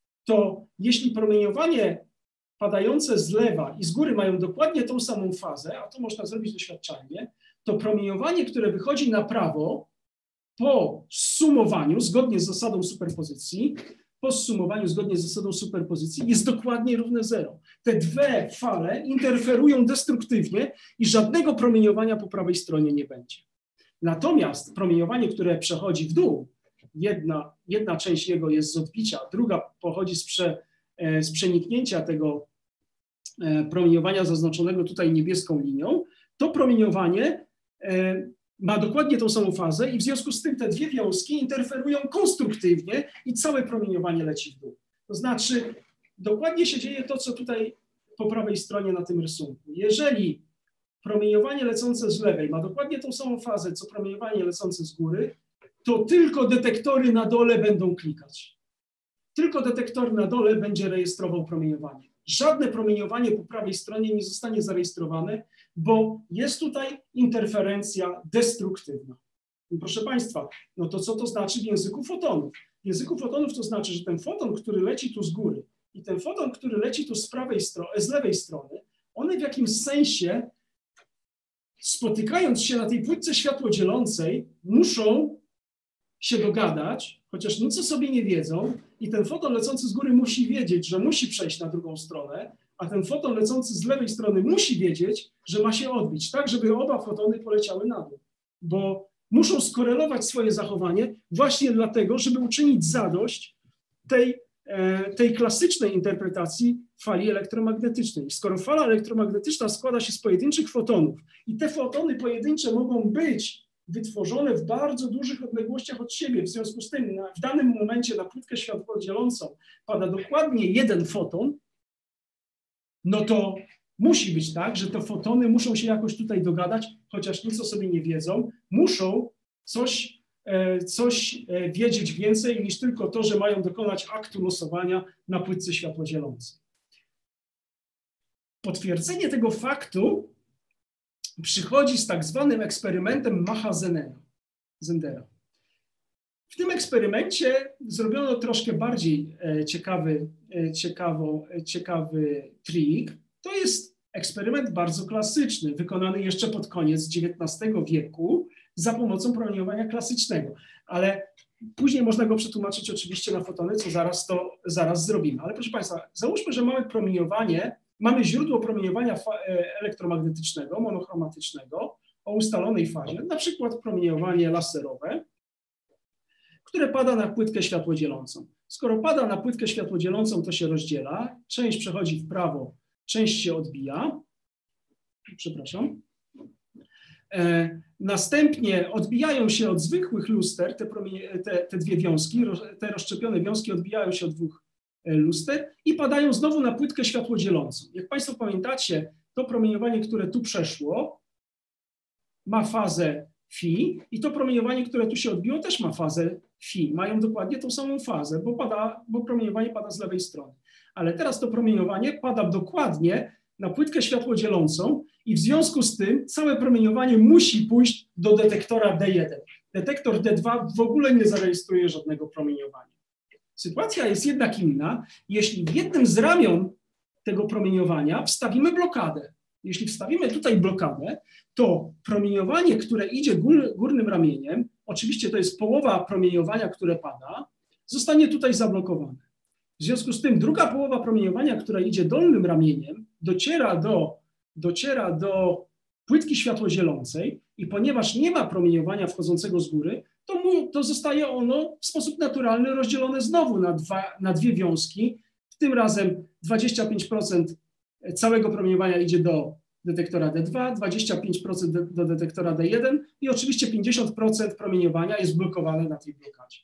to jeśli promieniowanie padające z lewa i z góry mają dokładnie tą samą fazę, a to można zrobić doświadczalnie, to promieniowanie, które wychodzi na prawo po zsumowaniu, zgodnie z zasadą superpozycji, po zsumowaniu zgodnie z zasadą superpozycji jest dokładnie równe zero. Te dwie fale interferują destruktywnie i żadnego promieniowania po prawej stronie nie będzie. Natomiast promieniowanie, które przechodzi w dół, jedna, jedna część jego jest z odbicia, druga pochodzi z, prze, z przeniknięcia tego promieniowania zaznaczonego tutaj niebieską linią, to promieniowanie ma dokładnie tą samą fazę i w związku z tym te dwie wiązki interferują konstruktywnie i całe promieniowanie leci w dół. To znaczy dokładnie się dzieje to, co tutaj po prawej stronie na tym rysunku. Jeżeli promieniowanie lecące z lewej ma dokładnie tą samą fazę, co promieniowanie lecące z góry, to tylko detektory na dole będą klikać. Tylko detektor na dole będzie rejestrował promieniowanie. Żadne promieniowanie po prawej stronie nie zostanie zarejestrowane, bo jest tutaj interferencja destruktywna. I proszę Państwa, no to co to znaczy w języku fotonów? W języku fotonów to znaczy, że ten foton, który leci tu z góry i ten foton, który leci tu z prawej strony, z lewej strony, one w jakimś sensie, spotykając się na tej płytce światłodzielącej, muszą się dogadać, chociaż nic o sobie nie wiedzą, i ten foton lecący z góry musi wiedzieć, że musi przejść na drugą stronę, a ten foton lecący z lewej strony musi wiedzieć, że ma się odbić, tak żeby oba fotony poleciały na dół. Bo muszą skorelować swoje zachowanie właśnie dlatego, żeby uczynić zadość tej, tej klasycznej interpretacji fali elektromagnetycznej. Skoro fala elektromagnetyczna składa się z pojedynczych fotonów i te fotony pojedyncze mogą być wytworzone w bardzo dużych odległościach od siebie, w związku z tym na, w danym momencie na płytkę światłodzielącą pada dokładnie jeden foton, no to musi być tak, że te fotony muszą się jakoś tutaj dogadać, chociaż nic o sobie nie wiedzą, muszą coś, coś wiedzieć więcej niż tylko to, że mają dokonać aktu losowania na płytce światłodzielącej. Potwierdzenie tego faktu przychodzi z tak zwanym eksperymentem Macha-Zendera. W tym eksperymencie zrobiono troszkę bardziej ciekawy, ciekawo, ciekawy trik. To jest eksperyment bardzo klasyczny, wykonany jeszcze pod koniec dziewiętnastego wieku za pomocą promieniowania klasycznego, ale później można go przetłumaczyć oczywiście na fotony, co zaraz to zaraz zrobimy. Ale proszę Państwa, załóżmy, że mamy promieniowanie, mamy źródło promieniowania elektromagnetycznego, monochromatycznego o ustalonej fazie, na przykład promieniowanie laserowe, które pada na płytkę światłodzielącą. Skoro pada na płytkę światłodzielącą, to się rozdziela, część przechodzi w prawo, część się odbija. Przepraszam. E, następnie odbijają się od zwykłych luster, te, te, te dwie wiązki, te rozszczepione wiązki odbijają się od dwóch luster i padają znowu na płytkę światłodzielącą. Jak Państwo pamiętacie, to promieniowanie, które tu przeszło, ma fazę phi i to promieniowanie, które tu się odbiło, też ma fazę phi. Mają dokładnie tą samą fazę, bo, pada, bo promieniowanie pada z lewej strony. Ale teraz to promieniowanie pada dokładnie na płytkę światłodzielącą i w związku z tym całe promieniowanie musi pójść do detektora D jeden. Detektor D dwa w ogóle nie zarejestruje żadnego promieniowania. Sytuacja jest jednak inna, jeśli w jednym z ramion tego promieniowania wstawimy blokadę. Jeśli wstawimy tutaj blokadę, to promieniowanie, które idzie gór, górnym ramieniem, oczywiście to jest połowa promieniowania, które pada, zostanie tutaj zablokowane. W związku z tym druga połowa promieniowania, która idzie dolnym ramieniem, dociera do, dociera do płytki światłodzielącej i ponieważ nie ma promieniowania wchodzącego z góry, to, mu, to zostaje ono w sposób naturalny rozdzielone znowu na, dwa, na dwie wiązki. Tym razem dwadzieścia pięć procent całego promieniowania idzie do detektora D dwa, dwadzieścia pięć procent do, do detektora D jeden i oczywiście pięćdziesiąt procent promieniowania jest blokowane na tej blokadzie.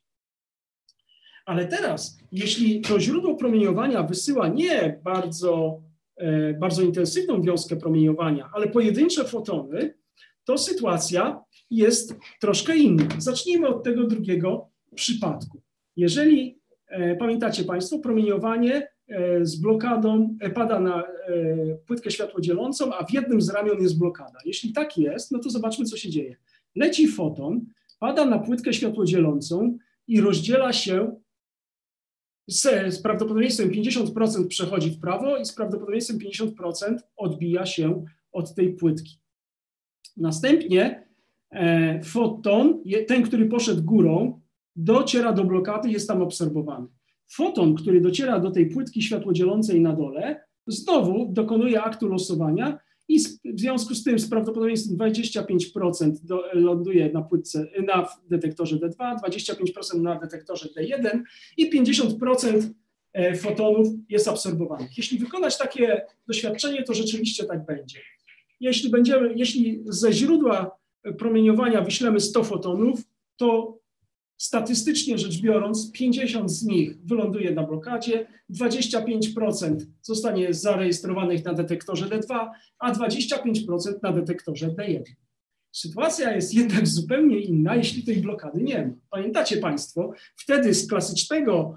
Ale teraz, jeśli to źródło promieniowania wysyła nie bardzo, e, bardzo intensywną wiązkę promieniowania, ale pojedyncze fotony, to sytuacja jest troszkę inna. Zacznijmy od tego drugiego przypadku. Jeżeli e, pamiętacie Państwo, promieniowanie e, z blokadą e, pada na e, płytkę światłodzielącą, a w jednym z ramion jest blokada. Jeśli tak jest, no to zobaczmy, co się dzieje. Leci foton, pada na płytkę światłodzielącą i rozdziela się z, z prawdopodobieństwem pięćdziesiąt procent przechodzi w prawo i z prawdopodobieństwem pięćdziesiąt procent odbija się od tej płytki. Następnie e, foton, ten, który poszedł górą, dociera do blokady, jest tam absorbowany. Foton, który dociera do tej płytki światłodzielącej na dole, znowu dokonuje aktu losowania i z, w związku z tym z prawdopodobieństwem dwadzieścia pięć procent do, ląduje na płytce, na detektorze D dwa, dwadzieścia pięć procent na detektorze D jeden i pięćdziesiąt procent fotonów jest absorbowanych. Jeśli wykonać takie doświadczenie, to rzeczywiście tak będzie. Jeśli, będziemy, jeśli ze źródła promieniowania wyślemy sto fotonów, to statystycznie rzecz biorąc pięćdziesiąt z nich wyląduje na blokadzie, dwadzieścia pięć procent zostanie zarejestrowanych na detektorze D dwa, a dwadzieścia pięć procent na detektorze D jeden. Sytuacja jest jednak zupełnie inna, jeśli tej blokady nie ma. Pamiętacie Państwo, wtedy z klasycznego,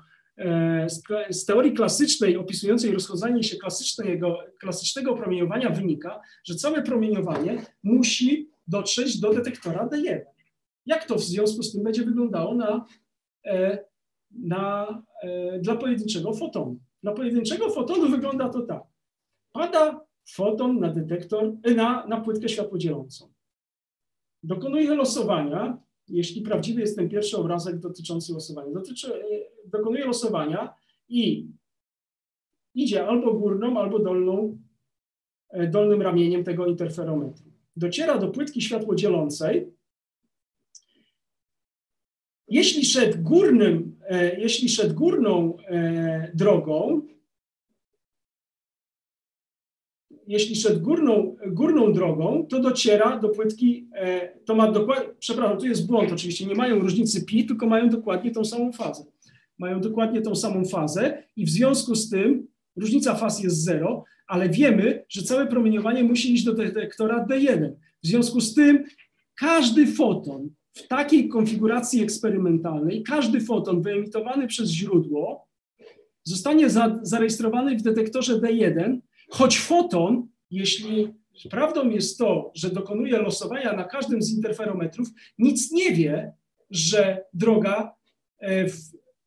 z teorii klasycznej opisującej rozchodzenie się klasycznego, klasycznego promieniowania wynika, że całe promieniowanie musi dotrzeć do detektora D jeden. Jak to w związku z tym będzie wyglądało na, na, dla pojedynczego fotonu? Dla pojedynczego fotonu wygląda to tak. Pada foton na detektor, na, na płytkę światłodzielącą. Dokonuje losowania, jeśli prawdziwy jest ten pierwszy obrazek dotyczący losowania. Dotyczy, dokonuje losowania i idzie albo górną, albo dolną, dolnym ramieniem tego interferometru. Dociera do płytki światłodzielącej Jeśli szedł górnym, e, jeśli szedł górną e, drogą, jeśli szedł górną, górną drogą, to dociera do płytki, e, to ma dokładnie, przepraszam, tu jest błąd oczywiście, nie mają różnicy pi, tylko mają dokładnie tą samą fazę. Mają dokładnie tą samą fazę i w związku z tym różnica faz jest zero, ale wiemy, że całe promieniowanie musi iść do detektora D jeden. W związku z tym każdy foton w takiej konfiguracji eksperymentalnej, każdy foton wyemitowany przez źródło zostanie za, zarejestrowany w detektorze D jeden, choć foton, jeśli prawdą jest to, że dokonuje losowania na każdym z interferometrów, nic nie wie, że droga w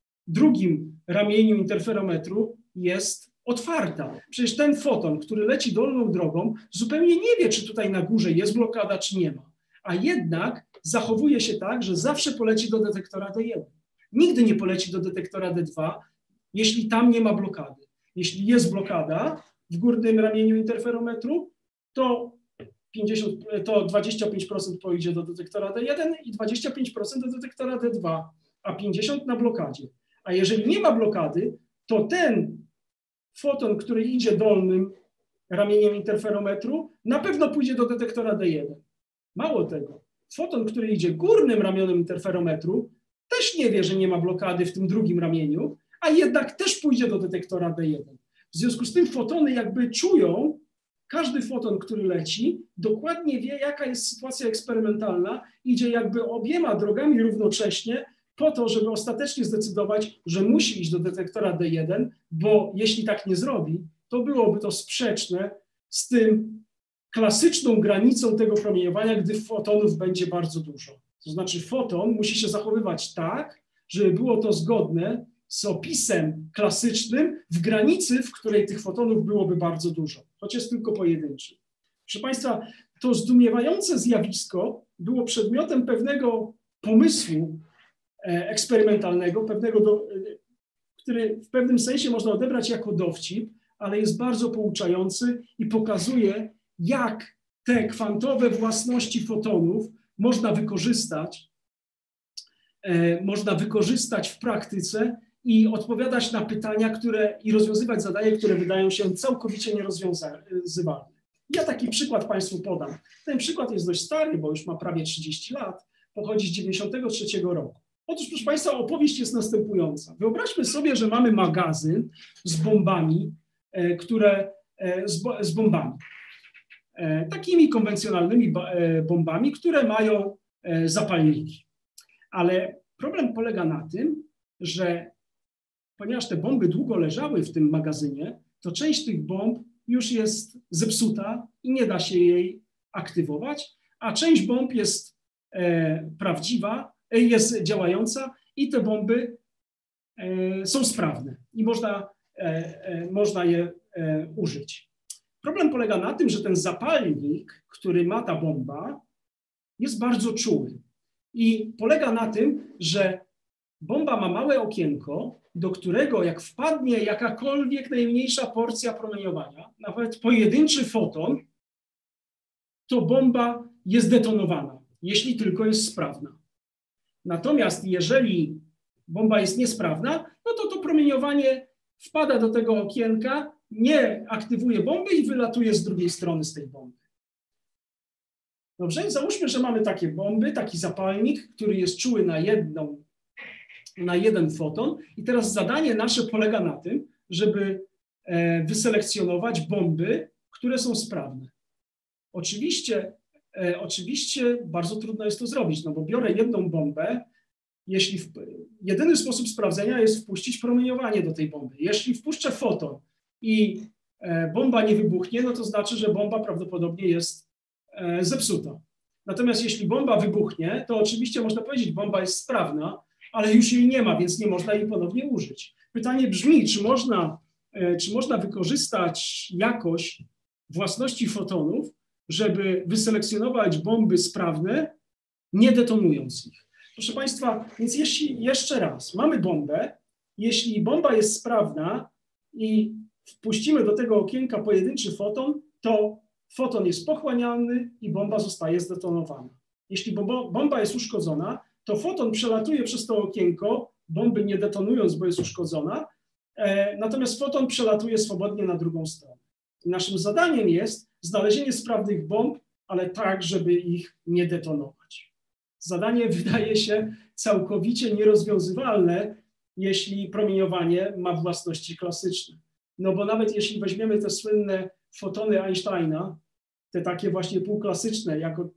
drugim ramieniu interferometru jest otwarta. Przecież ten foton, który leci dolną drogą, zupełnie nie wie, czy tutaj na górze jest blokada, czy nie ma. A jednak zachowuje się tak, że zawsze poleci do detektora D jeden. Nigdy nie poleci do detektora D dwa, jeśli tam nie ma blokady. Jeśli jest blokada w górnym ramieniu interferometru, to, pięćdziesiąt, to dwadzieścia pięć procent pójdzie do detektora D jeden i dwadzieścia pięć procent do detektora D dwa, a pięćdziesiąt procent na blokadzie. A jeżeli nie ma blokady, to ten foton, który idzie dolnym ramieniem interferometru, na pewno pójdzie do detektora D jeden. Mało tego, foton, który idzie górnym ramionem interferometru, też nie wie, że nie ma blokady w tym drugim ramieniu, a jednak też pójdzie do detektora D jeden. W związku z tym fotony jakby czują, każdy foton, który leci, dokładnie wie, jaka jest sytuacja eksperymentalna, idzie jakby obiema drogami równocześnie po to, żeby ostatecznie zdecydować, że musi iść do detektora D jeden, bo jeśli tak nie zrobi, to byłoby to sprzeczne z tym klasyczną granicą tego promieniowania, gdy fotonów będzie bardzo dużo. To znaczy foton musi się zachowywać tak, żeby było to zgodne z opisem klasycznym w granicy, w której tych fotonów byłoby bardzo dużo, choć jest tylko pojedynczy. Proszę Państwa, to zdumiewające zjawisko było przedmiotem pewnego pomysłu eksperymentalnego, pewnego, do, który w pewnym sensie można odebrać jako dowcip, ale jest bardzo pouczający i pokazuje, jak te kwantowe własności fotonów można wykorzystać, e, można wykorzystać w praktyce i odpowiadać na pytania, które i rozwiązywać zadania, które wydają się całkowicie nierozwiązywalne. Ja taki przykład Państwu podam. Ten przykład jest dość stary, bo już ma prawie trzydzieści lat, pochodzi z dziewięćdziesiątego trzeciego roku. Otóż, proszę Państwa, opowieść jest następująca. Wyobraźmy sobie, że mamy magazyn z bombami, e, które, e, z, bo, z bombami, e, takimi konwencjonalnymi ba, e, bombami, które mają e, zapalniki. Ale problem polega na tym, że ponieważ te bomby długo leżały w tym magazynie, to część tych bomb już jest zepsuta i nie da się jej aktywować, a część bomb jest e, prawdziwa, e, jest działająca i te bomby e, są sprawne i można, e, e, można je e, użyć. Problem polega na tym, że ten zapalnik, który ma ta bomba, jest bardzo czuły i polega na tym, że bomba ma małe okienko, do którego jak wpadnie jakakolwiek najmniejsza porcja promieniowania, nawet pojedynczy foton, to bomba jest detonowana, jeśli tylko jest sprawna. Natomiast jeżeli bomba jest niesprawna, no to to promieniowanie wpada do tego okienka, nie aktywuje bomby i wylatuje z drugiej strony z tej bomby. Dobrze, załóżmy, że mamy takie bomby, taki zapalnik, który jest czuły na jedną na jeden foton i teraz zadanie nasze polega na tym, żeby e, wyselekcjonować bomby, które są sprawne. Oczywiście, e, oczywiście bardzo trudno jest to zrobić, no bo biorę jedną bombę, jeśli w, jedyny sposób sprawdzenia jest wpuścić promieniowanie do tej bomby. Jeśli wpuszczę foton i e, bomba nie wybuchnie, no to znaczy, że bomba prawdopodobnie jest e, zepsuta. Natomiast jeśli bomba wybuchnie, to oczywiście można powiedzieć, bomba jest sprawna, ale już jej nie ma, więc nie można jej ponownie użyć. Pytanie brzmi, czy można, czy można wykorzystać jakoś własności fotonów, żeby wyselekcjonować bomby sprawne, nie detonując ich. Proszę Państwa, więc jeśli, jeszcze raz, mamy bombę, jeśli bomba jest sprawna i wpuścimy do tego okienka pojedynczy foton, to foton jest pochłanialny i bomba zostaje zdetonowana. Jeśli bomba jest uszkodzona, to foton przelatuje przez to okienko, bomby nie detonując, bo jest uszkodzona, e, natomiast foton przelatuje swobodnie na drugą stronę. I naszym zadaniem jest znalezienie sprawnych bomb, ale tak, żeby ich nie detonować. Zadanie wydaje się całkowicie nierozwiązywalne, jeśli promieniowanie ma własności klasyczne. No bo nawet jeśli weźmiemy te słynne fotony Einsteina, te takie właśnie półklasyczne, jako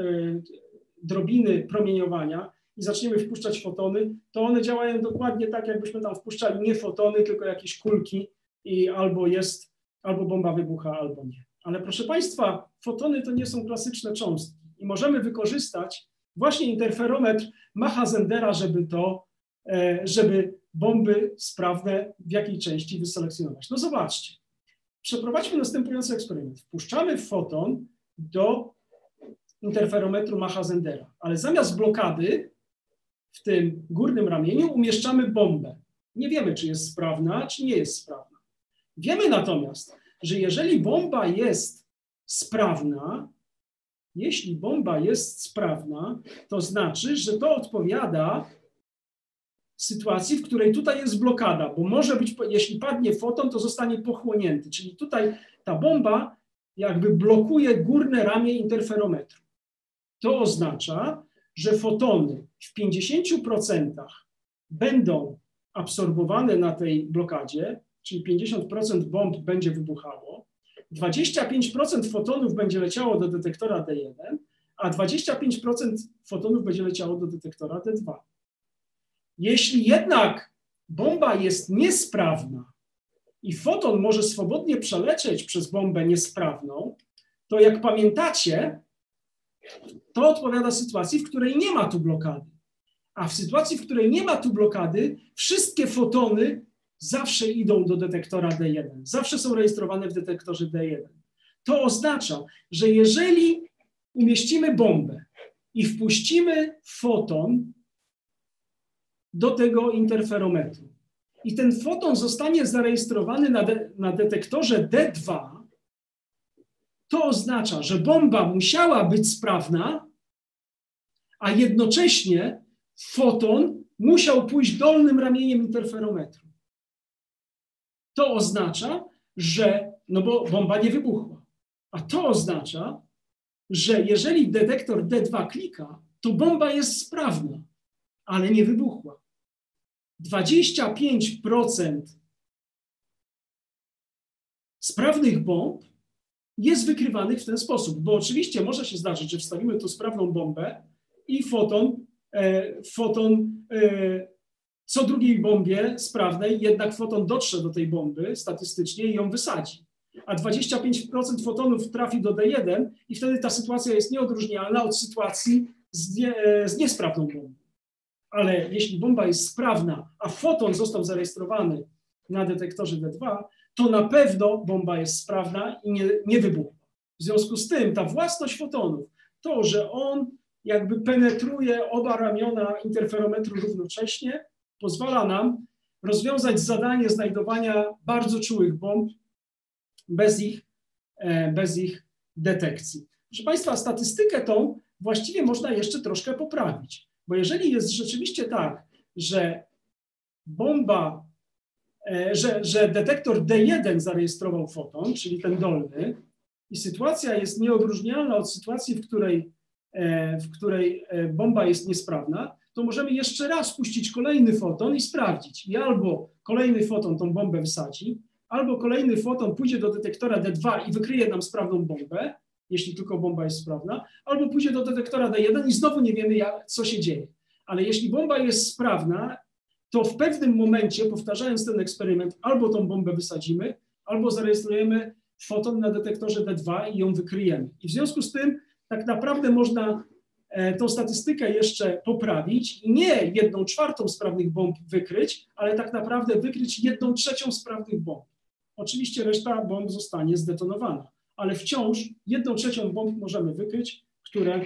drobiny promieniowania i zaczniemy wpuszczać fotony, to one działają dokładnie tak, jakbyśmy tam wpuszczali nie fotony, tylko jakieś kulki i albo jest, albo bomba wybucha, albo nie. Ale proszę Państwa, fotony to nie są klasyczne cząstki i możemy wykorzystać właśnie interferometr Macha-Zendera, żeby to, żeby bomby sprawne w jakiej części wyselekcjonować. No zobaczcie, przeprowadźmy następujący eksperyment. Wpuszczamy foton do interferometru Macha-Zendera, ale zamiast blokady w tym górnym ramieniu umieszczamy bombę. Nie wiemy, czy jest sprawna, czy nie jest sprawna. Wiemy natomiast, że jeżeli bomba jest sprawna, jeśli bomba jest sprawna, to znaczy, że to odpowiada sytuacji, w której tutaj jest blokada, bo może być, jeśli padnie foton, to zostanie pochłonięty. Czyli tutaj ta bomba jakby blokuje górne ramię interferometru. To oznacza, że fotony w pięćdziesięciu procentach będą absorbowane na tej blokadzie, czyli pięćdziesiąt procent bomb będzie wybuchało, dwadzieścia pięć procent fotonów będzie leciało do detektora D jeden, a dwadzieścia pięć procent fotonów będzie leciało do detektora D dwa. Jeśli jednak bomba jest niesprawna i foton może swobodnie przelecieć przez bombę niesprawną, to jak pamiętacie, to odpowiada sytuacji, w której nie ma tu blokady. A w sytuacji, w której nie ma tu blokady, wszystkie fotony zawsze idą do detektora D jeden. Zawsze są rejestrowane w detektorze D jeden. To oznacza, że jeżeli umieścimy bombę i wpuścimy foton do tego interferometru i ten foton zostanie zarejestrowany na, de na detektorze D dwa, to oznacza, że bomba musiała być sprawna, a jednocześnie foton musiał pójść dolnym ramieniem interferometru. To oznacza, że, no bo bomba nie wybuchła, a to oznacza, że jeżeli detektor D dwa klika, to bomba jest sprawna, ale nie wybuchła. dwadzieścia pięć procent sprawnych bomb jest wykrywanych w ten sposób, bo oczywiście może się zdarzyć, że wstawimy tu sprawną bombę i foton, e, foton e, co drugiej bombie sprawnej, jednak foton dotrze do tej bomby statystycznie i ją wysadzi. A dwadzieścia pięć procent fotonów trafi do D jeden i wtedy ta sytuacja jest nieodróżnialna od sytuacji z, nie, z niesprawną bombą. Ale jeśli bomba jest sprawna, a foton został zarejestrowany na detektorze D dwa, to na pewno bomba jest sprawna i nie, nie wybuchła. W związku z tym ta własność fotonów, to, że on jakby penetruje oba ramiona interferometru równocześnie, pozwala nam rozwiązać zadanie znajdowania bardzo czułych bomb bez ich, bez ich detekcji. Proszę Państwa, statystykę tą właściwie można jeszcze troszkę poprawić, bo jeżeli jest rzeczywiście tak, że bomba, że, że detektor D jeden zarejestrował foton, czyli ten dolny, i sytuacja jest nieodróżnialna od sytuacji, w której, w której bomba jest niesprawna, to możemy jeszcze raz puścić kolejny foton i sprawdzić. I albo kolejny foton tą bombę wysadzi, albo kolejny foton pójdzie do detektora D dwa i wykryje nam sprawną bombę, jeśli tylko bomba jest sprawna, albo pójdzie do detektora D jeden i znowu nie wiemy, jak, co się dzieje. Ale jeśli bomba jest sprawna, to w pewnym momencie, powtarzając ten eksperyment, albo tą bombę wysadzimy, albo zarejestrujemy foton na detektorze D dwa i ją wykryjemy. I w związku z tym tak naprawdę można e, tą statystykę jeszcze poprawić i nie jedną czwartą sprawnych bomb wykryć, ale tak naprawdę wykryć jedną trzecią sprawnych bomb. Oczywiście reszta bomb zostanie zdetonowana, ale wciąż jedną trzecią bomb możemy wykryć, które,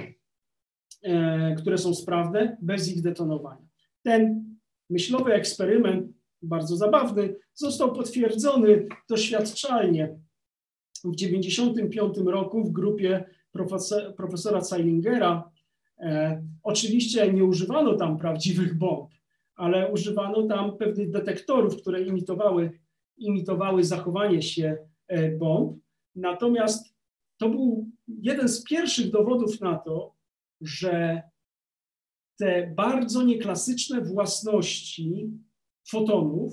e, które są sprawne bez ich detonowania. Ten myślowy eksperyment, bardzo zabawny, został potwierdzony doświadczalnie w tysiąc dziewięćset dziewięćdziesiątym piątym roku w grupie profesor, profesora Zeilingera E, oczywiście nie używano tam prawdziwych bomb, ale używano tam pewnych detektorów, które imitowały, imitowały zachowanie się e, bomb. Natomiast to był jeden z pierwszych dowodów na to, że te bardzo nieklasyczne własności fotonów,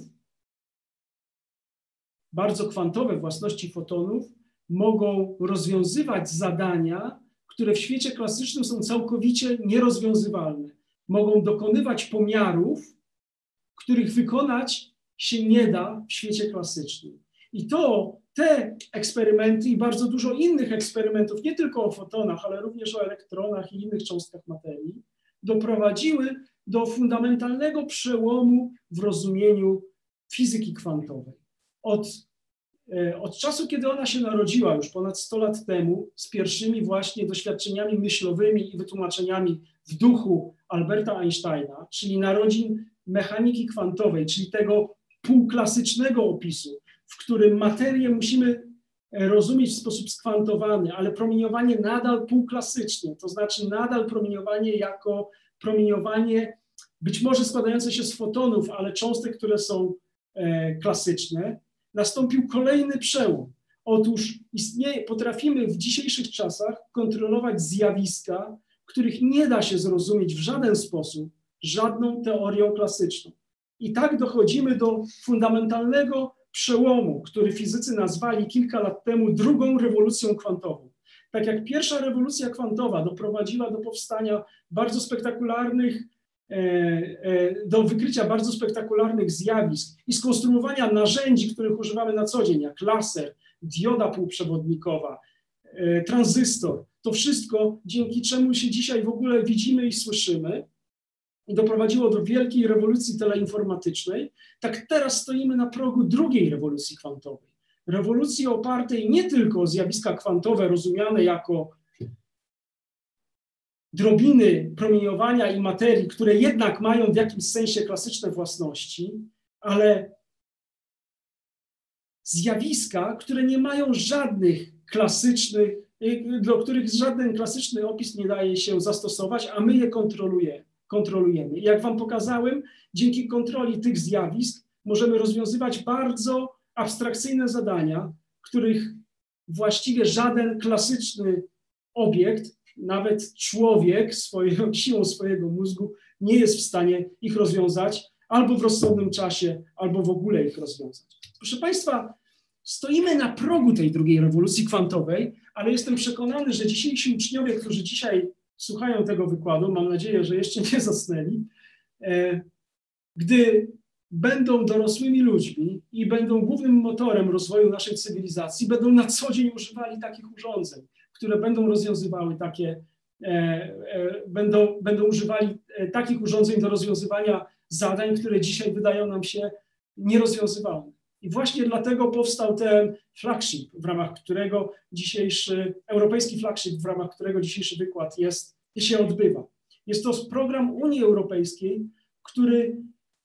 bardzo kwantowe własności fotonów mogą rozwiązywać zadania, które w świecie klasycznym są całkowicie nierozwiązywalne. Mogą dokonywać pomiarów, których wykonać się nie da w świecie klasycznym. I to te eksperymenty i bardzo dużo innych eksperymentów, nie tylko o fotonach, ale również o elektronach i innych cząstkach materii, doprowadziły do fundamentalnego przełomu w rozumieniu fizyki kwantowej. Od, od czasu, kiedy ona się narodziła, już ponad sto lat temu, z pierwszymi właśnie doświadczeniami myślowymi i wytłumaczeniami w duchu Alberta Einsteina, czyli narodzin mechaniki kwantowej, czyli tego półklasycznego opisu, w którym materię musimy rozumieć w sposób skwantowany, ale promieniowanie nadal półklasycznie, to znaczy nadal promieniowanie jako promieniowanie być może składające się z fotonów, ale cząstek, które są e, klasyczne, nastąpił kolejny przełom. Otóż istnieje, potrafimy w dzisiejszych czasach kontrolować zjawiska, których nie da się zrozumieć w żaden sposób żadną teorią klasyczną. I tak dochodzimy do fundamentalnego przełomu, który fizycy nazwali kilka lat temu drugą rewolucją kwantową. Tak jak pierwsza rewolucja kwantowa doprowadziła do powstania bardzo spektakularnych, do wykrycia bardzo spektakularnych zjawisk i skonstruowania narzędzi, których używamy na co dzień, jak laser, dioda półprzewodnikowa, tranzystor. To wszystko, dzięki czemu się dzisiaj w ogóle widzimy i słyszymy, i doprowadziło do wielkiej rewolucji teleinformatycznej, tak teraz stoimy na progu drugiej rewolucji kwantowej. Rewolucji opartej nie tylko o zjawiska kwantowe rozumiane jako drobiny promieniowania i materii, które jednak mają w jakimś sensie klasyczne własności, ale zjawiska, które nie mają żadnych klasycznych, do których żaden klasyczny opis nie daje się zastosować, a my je kontrolujemy. kontrolujemy. I jak wam pokazałem, dzięki kontroli tych zjawisk możemy rozwiązywać bardzo abstrakcyjne zadania, których właściwie żaden klasyczny obiekt, nawet człowiek swoją, siłą swojego mózgu nie jest w stanie ich rozwiązać albo w rozsądnym czasie, albo w ogóle ich rozwiązać. Proszę Państwa, stoimy na progu tej drugiej rewolucji kwantowej, ale jestem przekonany, że dzisiejsi uczniowie, którzy dzisiaj słuchają tego wykładu, mam nadzieję, że jeszcze nie zasnęli, gdy będą dorosłymi ludźmi i będą głównym motorem rozwoju naszej cywilizacji, będą na co dzień używali takich urządzeń, które będą rozwiązywały takie, będą, będą używali takich urządzeń do rozwiązywania zadań, które dzisiaj wydają nam się nierozwiązywalne. I właśnie dlatego powstał ten flagship, w ramach którego dzisiejszy, europejski flagship, w ramach którego dzisiejszy wykład jest, się odbywa. Jest to program Unii Europejskiej, który,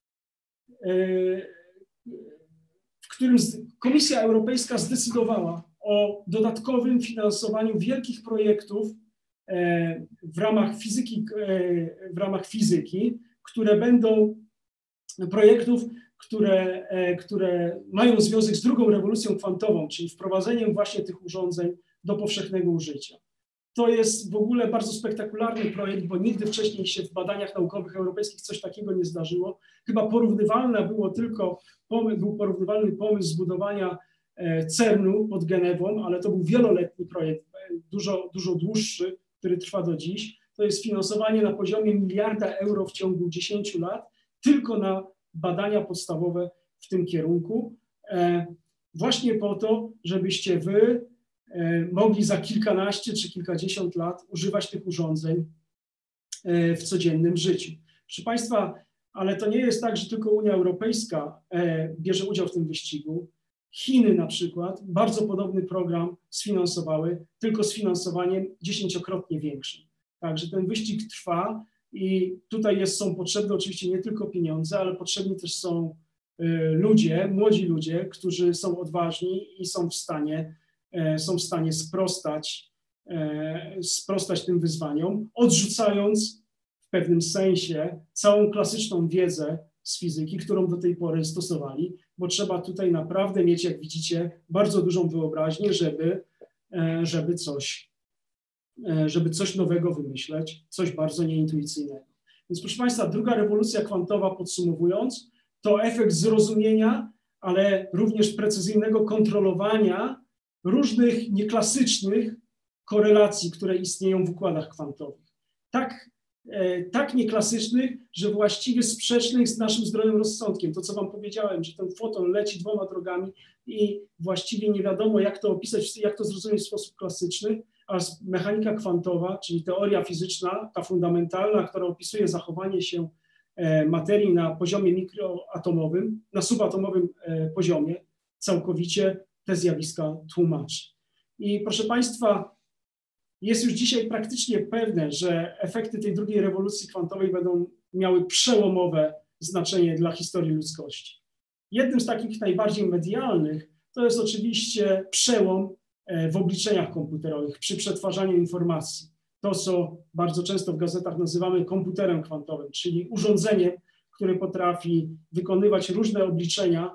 w którym Komisja Europejska zdecydowała o dodatkowym finansowaniu wielkich projektów w ramach fizyki, w ramach fizyki, które będą projektów, które, które mają związek z drugą rewolucją kwantową, czyli wprowadzeniem właśnie tych urządzeń do powszechnego użycia. To jest w ogóle bardzo spektakularny projekt, bo nigdy wcześniej się w badaniach naukowych europejskich coś takiego nie zdarzyło. Chyba porównywalne było tylko, był porównywalny pomysł zbudowania cernu pod Genewą, ale to był wieloletni projekt, dużo, dużo dłuższy, który trwa do dziś. To jest finansowanie na poziomie miliarda euro w ciągu dziesięciu lat, tylko na badania podstawowe w tym kierunku, właśnie po to, żebyście wy mogli za kilkanaście czy kilkadziesiąt lat używać tych urządzeń w codziennym życiu. Proszę Państwa, ale to nie jest tak, że tylko Unia Europejska bierze udział w tym wyścigu. Chiny na przykład bardzo podobny program sfinansowały, tylko z finansowaniem dziesięciokrotnie większym. Także ten wyścig trwa i tutaj jest, są potrzebne oczywiście nie tylko pieniądze, ale potrzebni też są ludzie, młodzi ludzie, którzy są odważni i są w stanie, są w stanie sprostać sprostać tym wyzwaniom, odrzucając w pewnym sensie całą klasyczną wiedzę z fizyki, którą do tej pory stosowali, bo trzeba tutaj naprawdę mieć, jak widzicie, bardzo dużą wyobraźnię, żeby, żeby, coś, żeby coś nowego wymyśleć, coś bardzo nieintuicyjnego. Więc proszę Państwa, druga rewolucja kwantowa, podsumowując, to efekt zrozumienia, ale również precyzyjnego kontrolowania różnych nieklasycznych korelacji, które istnieją w układach kwantowych. Tak, e, tak nieklasycznych, że właściwie sprzecznych z naszym zdrowym rozsądkiem. To, co Wam powiedziałem, że ten foton leci dwoma drogami i właściwie nie wiadomo, jak to opisać, jak to zrozumieć w sposób klasyczny, a mechanika kwantowa, czyli teoria fizyczna, ta fundamentalna, która opisuje zachowanie się materii na poziomie mikroatomowym, na subatomowym poziomie, całkowicie te zjawiska tłumaczy. I proszę Państwa, jest już dzisiaj praktycznie pewne, że efekty tej drugiej rewolucji kwantowej będą miały przełomowe znaczenie dla historii ludzkości. Jednym z takich najbardziej medialnych to jest oczywiście przełom w obliczeniach komputerowych przy przetwarzaniu informacji. To, co bardzo często w gazetach nazywamy komputerem kwantowym, czyli urządzeniem, które potrafi wykonywać różne obliczenia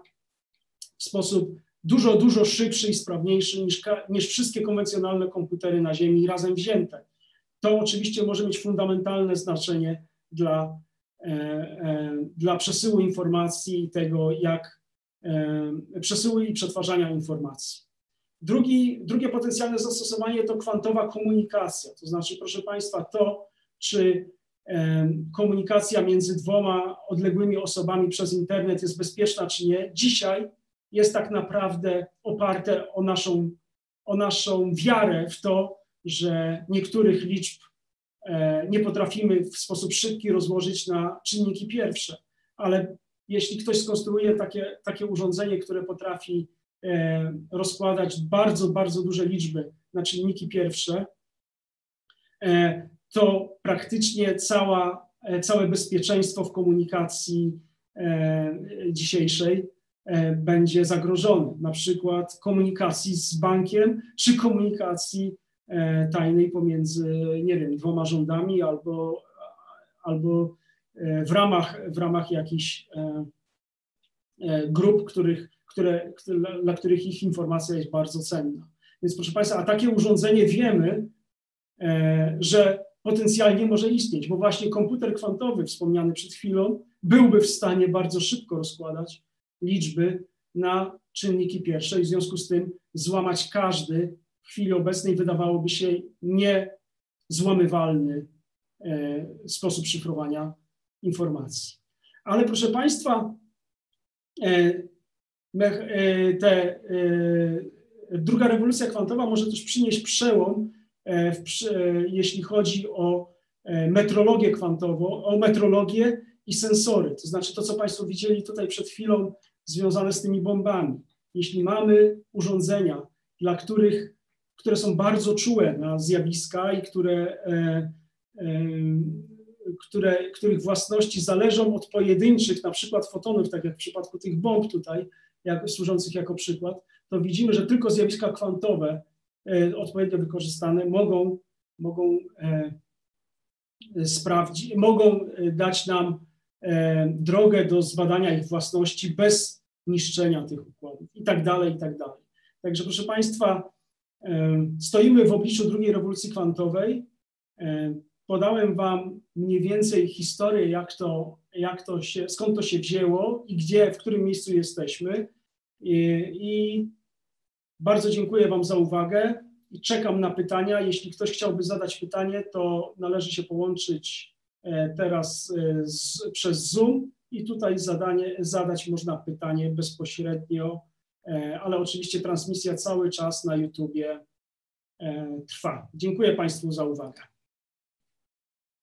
w sposób dużo, dużo szybszy i sprawniejszy niż, niż wszystkie konwencjonalne komputery na Ziemi razem wzięte. To oczywiście może mieć fundamentalne znaczenie dla, e, e, dla przesyłu informacji i tego, jak e, przesyłu i przetwarzania informacji. Drugi, drugie potencjalne zastosowanie to kwantowa komunikacja, to znaczy, proszę Państwa, to, czy e, komunikacja między dwoma odległymi osobami przez internet jest bezpieczna, czy nie, dzisiaj jest tak naprawdę oparte o naszą, o naszą wiarę w to, że niektórych liczb e, nie potrafimy w sposób szybki rozłożyć na czynniki pierwsze, ale jeśli ktoś skonstruuje takie, takie urządzenie, które potrafi rozkładać bardzo, bardzo duże liczby na czynniki pierwsze, to praktycznie cała, całe bezpieczeństwo w komunikacji dzisiejszej będzie zagrożone. Na przykład komunikacji z bankiem, czy komunikacji tajnej pomiędzy, nie wiem, dwoma rządami albo, albo w ramach, w ramach jakichś grup, których Które, dla których ich informacja jest bardzo cenna. Więc proszę Państwa, a takie urządzenie wiemy, e, że potencjalnie może istnieć, bo właśnie komputer kwantowy wspomniany przed chwilą byłby w stanie bardzo szybko rozkładać liczby na czynniki pierwsze i w związku z tym złamać każdy w chwili obecnej wydawałoby się niezłamywalny e, sposób szyfrowania informacji. Ale proszę Państwa, e, Te, druga rewolucja kwantowa może też przynieść przełom, w, jeśli chodzi o metrologię kwantową, o metrologię i sensory. To znaczy to, co Państwo widzieli tutaj przed chwilą związane z tymi bombami. Jeśli mamy urządzenia, dla których, które są bardzo czułe na zjawiska i które, które, których własności zależą od pojedynczych, na przykład fotonów, tak jak w przypadku tych bomb tutaj, jak, służących jako przykład, to widzimy, że tylko zjawiska kwantowe e, odpowiednio wykorzystane mogą, mogą e, sprawdzić, mogą dać nam e, drogę do zbadania ich własności bez niszczenia tych układów i tak dalej, i tak dalej. Także proszę Państwa, e, stoimy w obliczu drugiej rewolucji kwantowej. E, podałem Wam mniej więcej historię, jak to, jak to się, skąd to się wzięło i gdzie, w którym miejscu jesteśmy. I, i bardzo dziękuję Wam za uwagę i czekam na pytania. Jeśli ktoś chciałby zadać pytanie, to należy się połączyć teraz z, przez Zoom i tutaj zadanie, zadać można pytanie bezpośrednio, ale oczywiście transmisja cały czas na YouTubie trwa. Dziękuję Państwu za uwagę.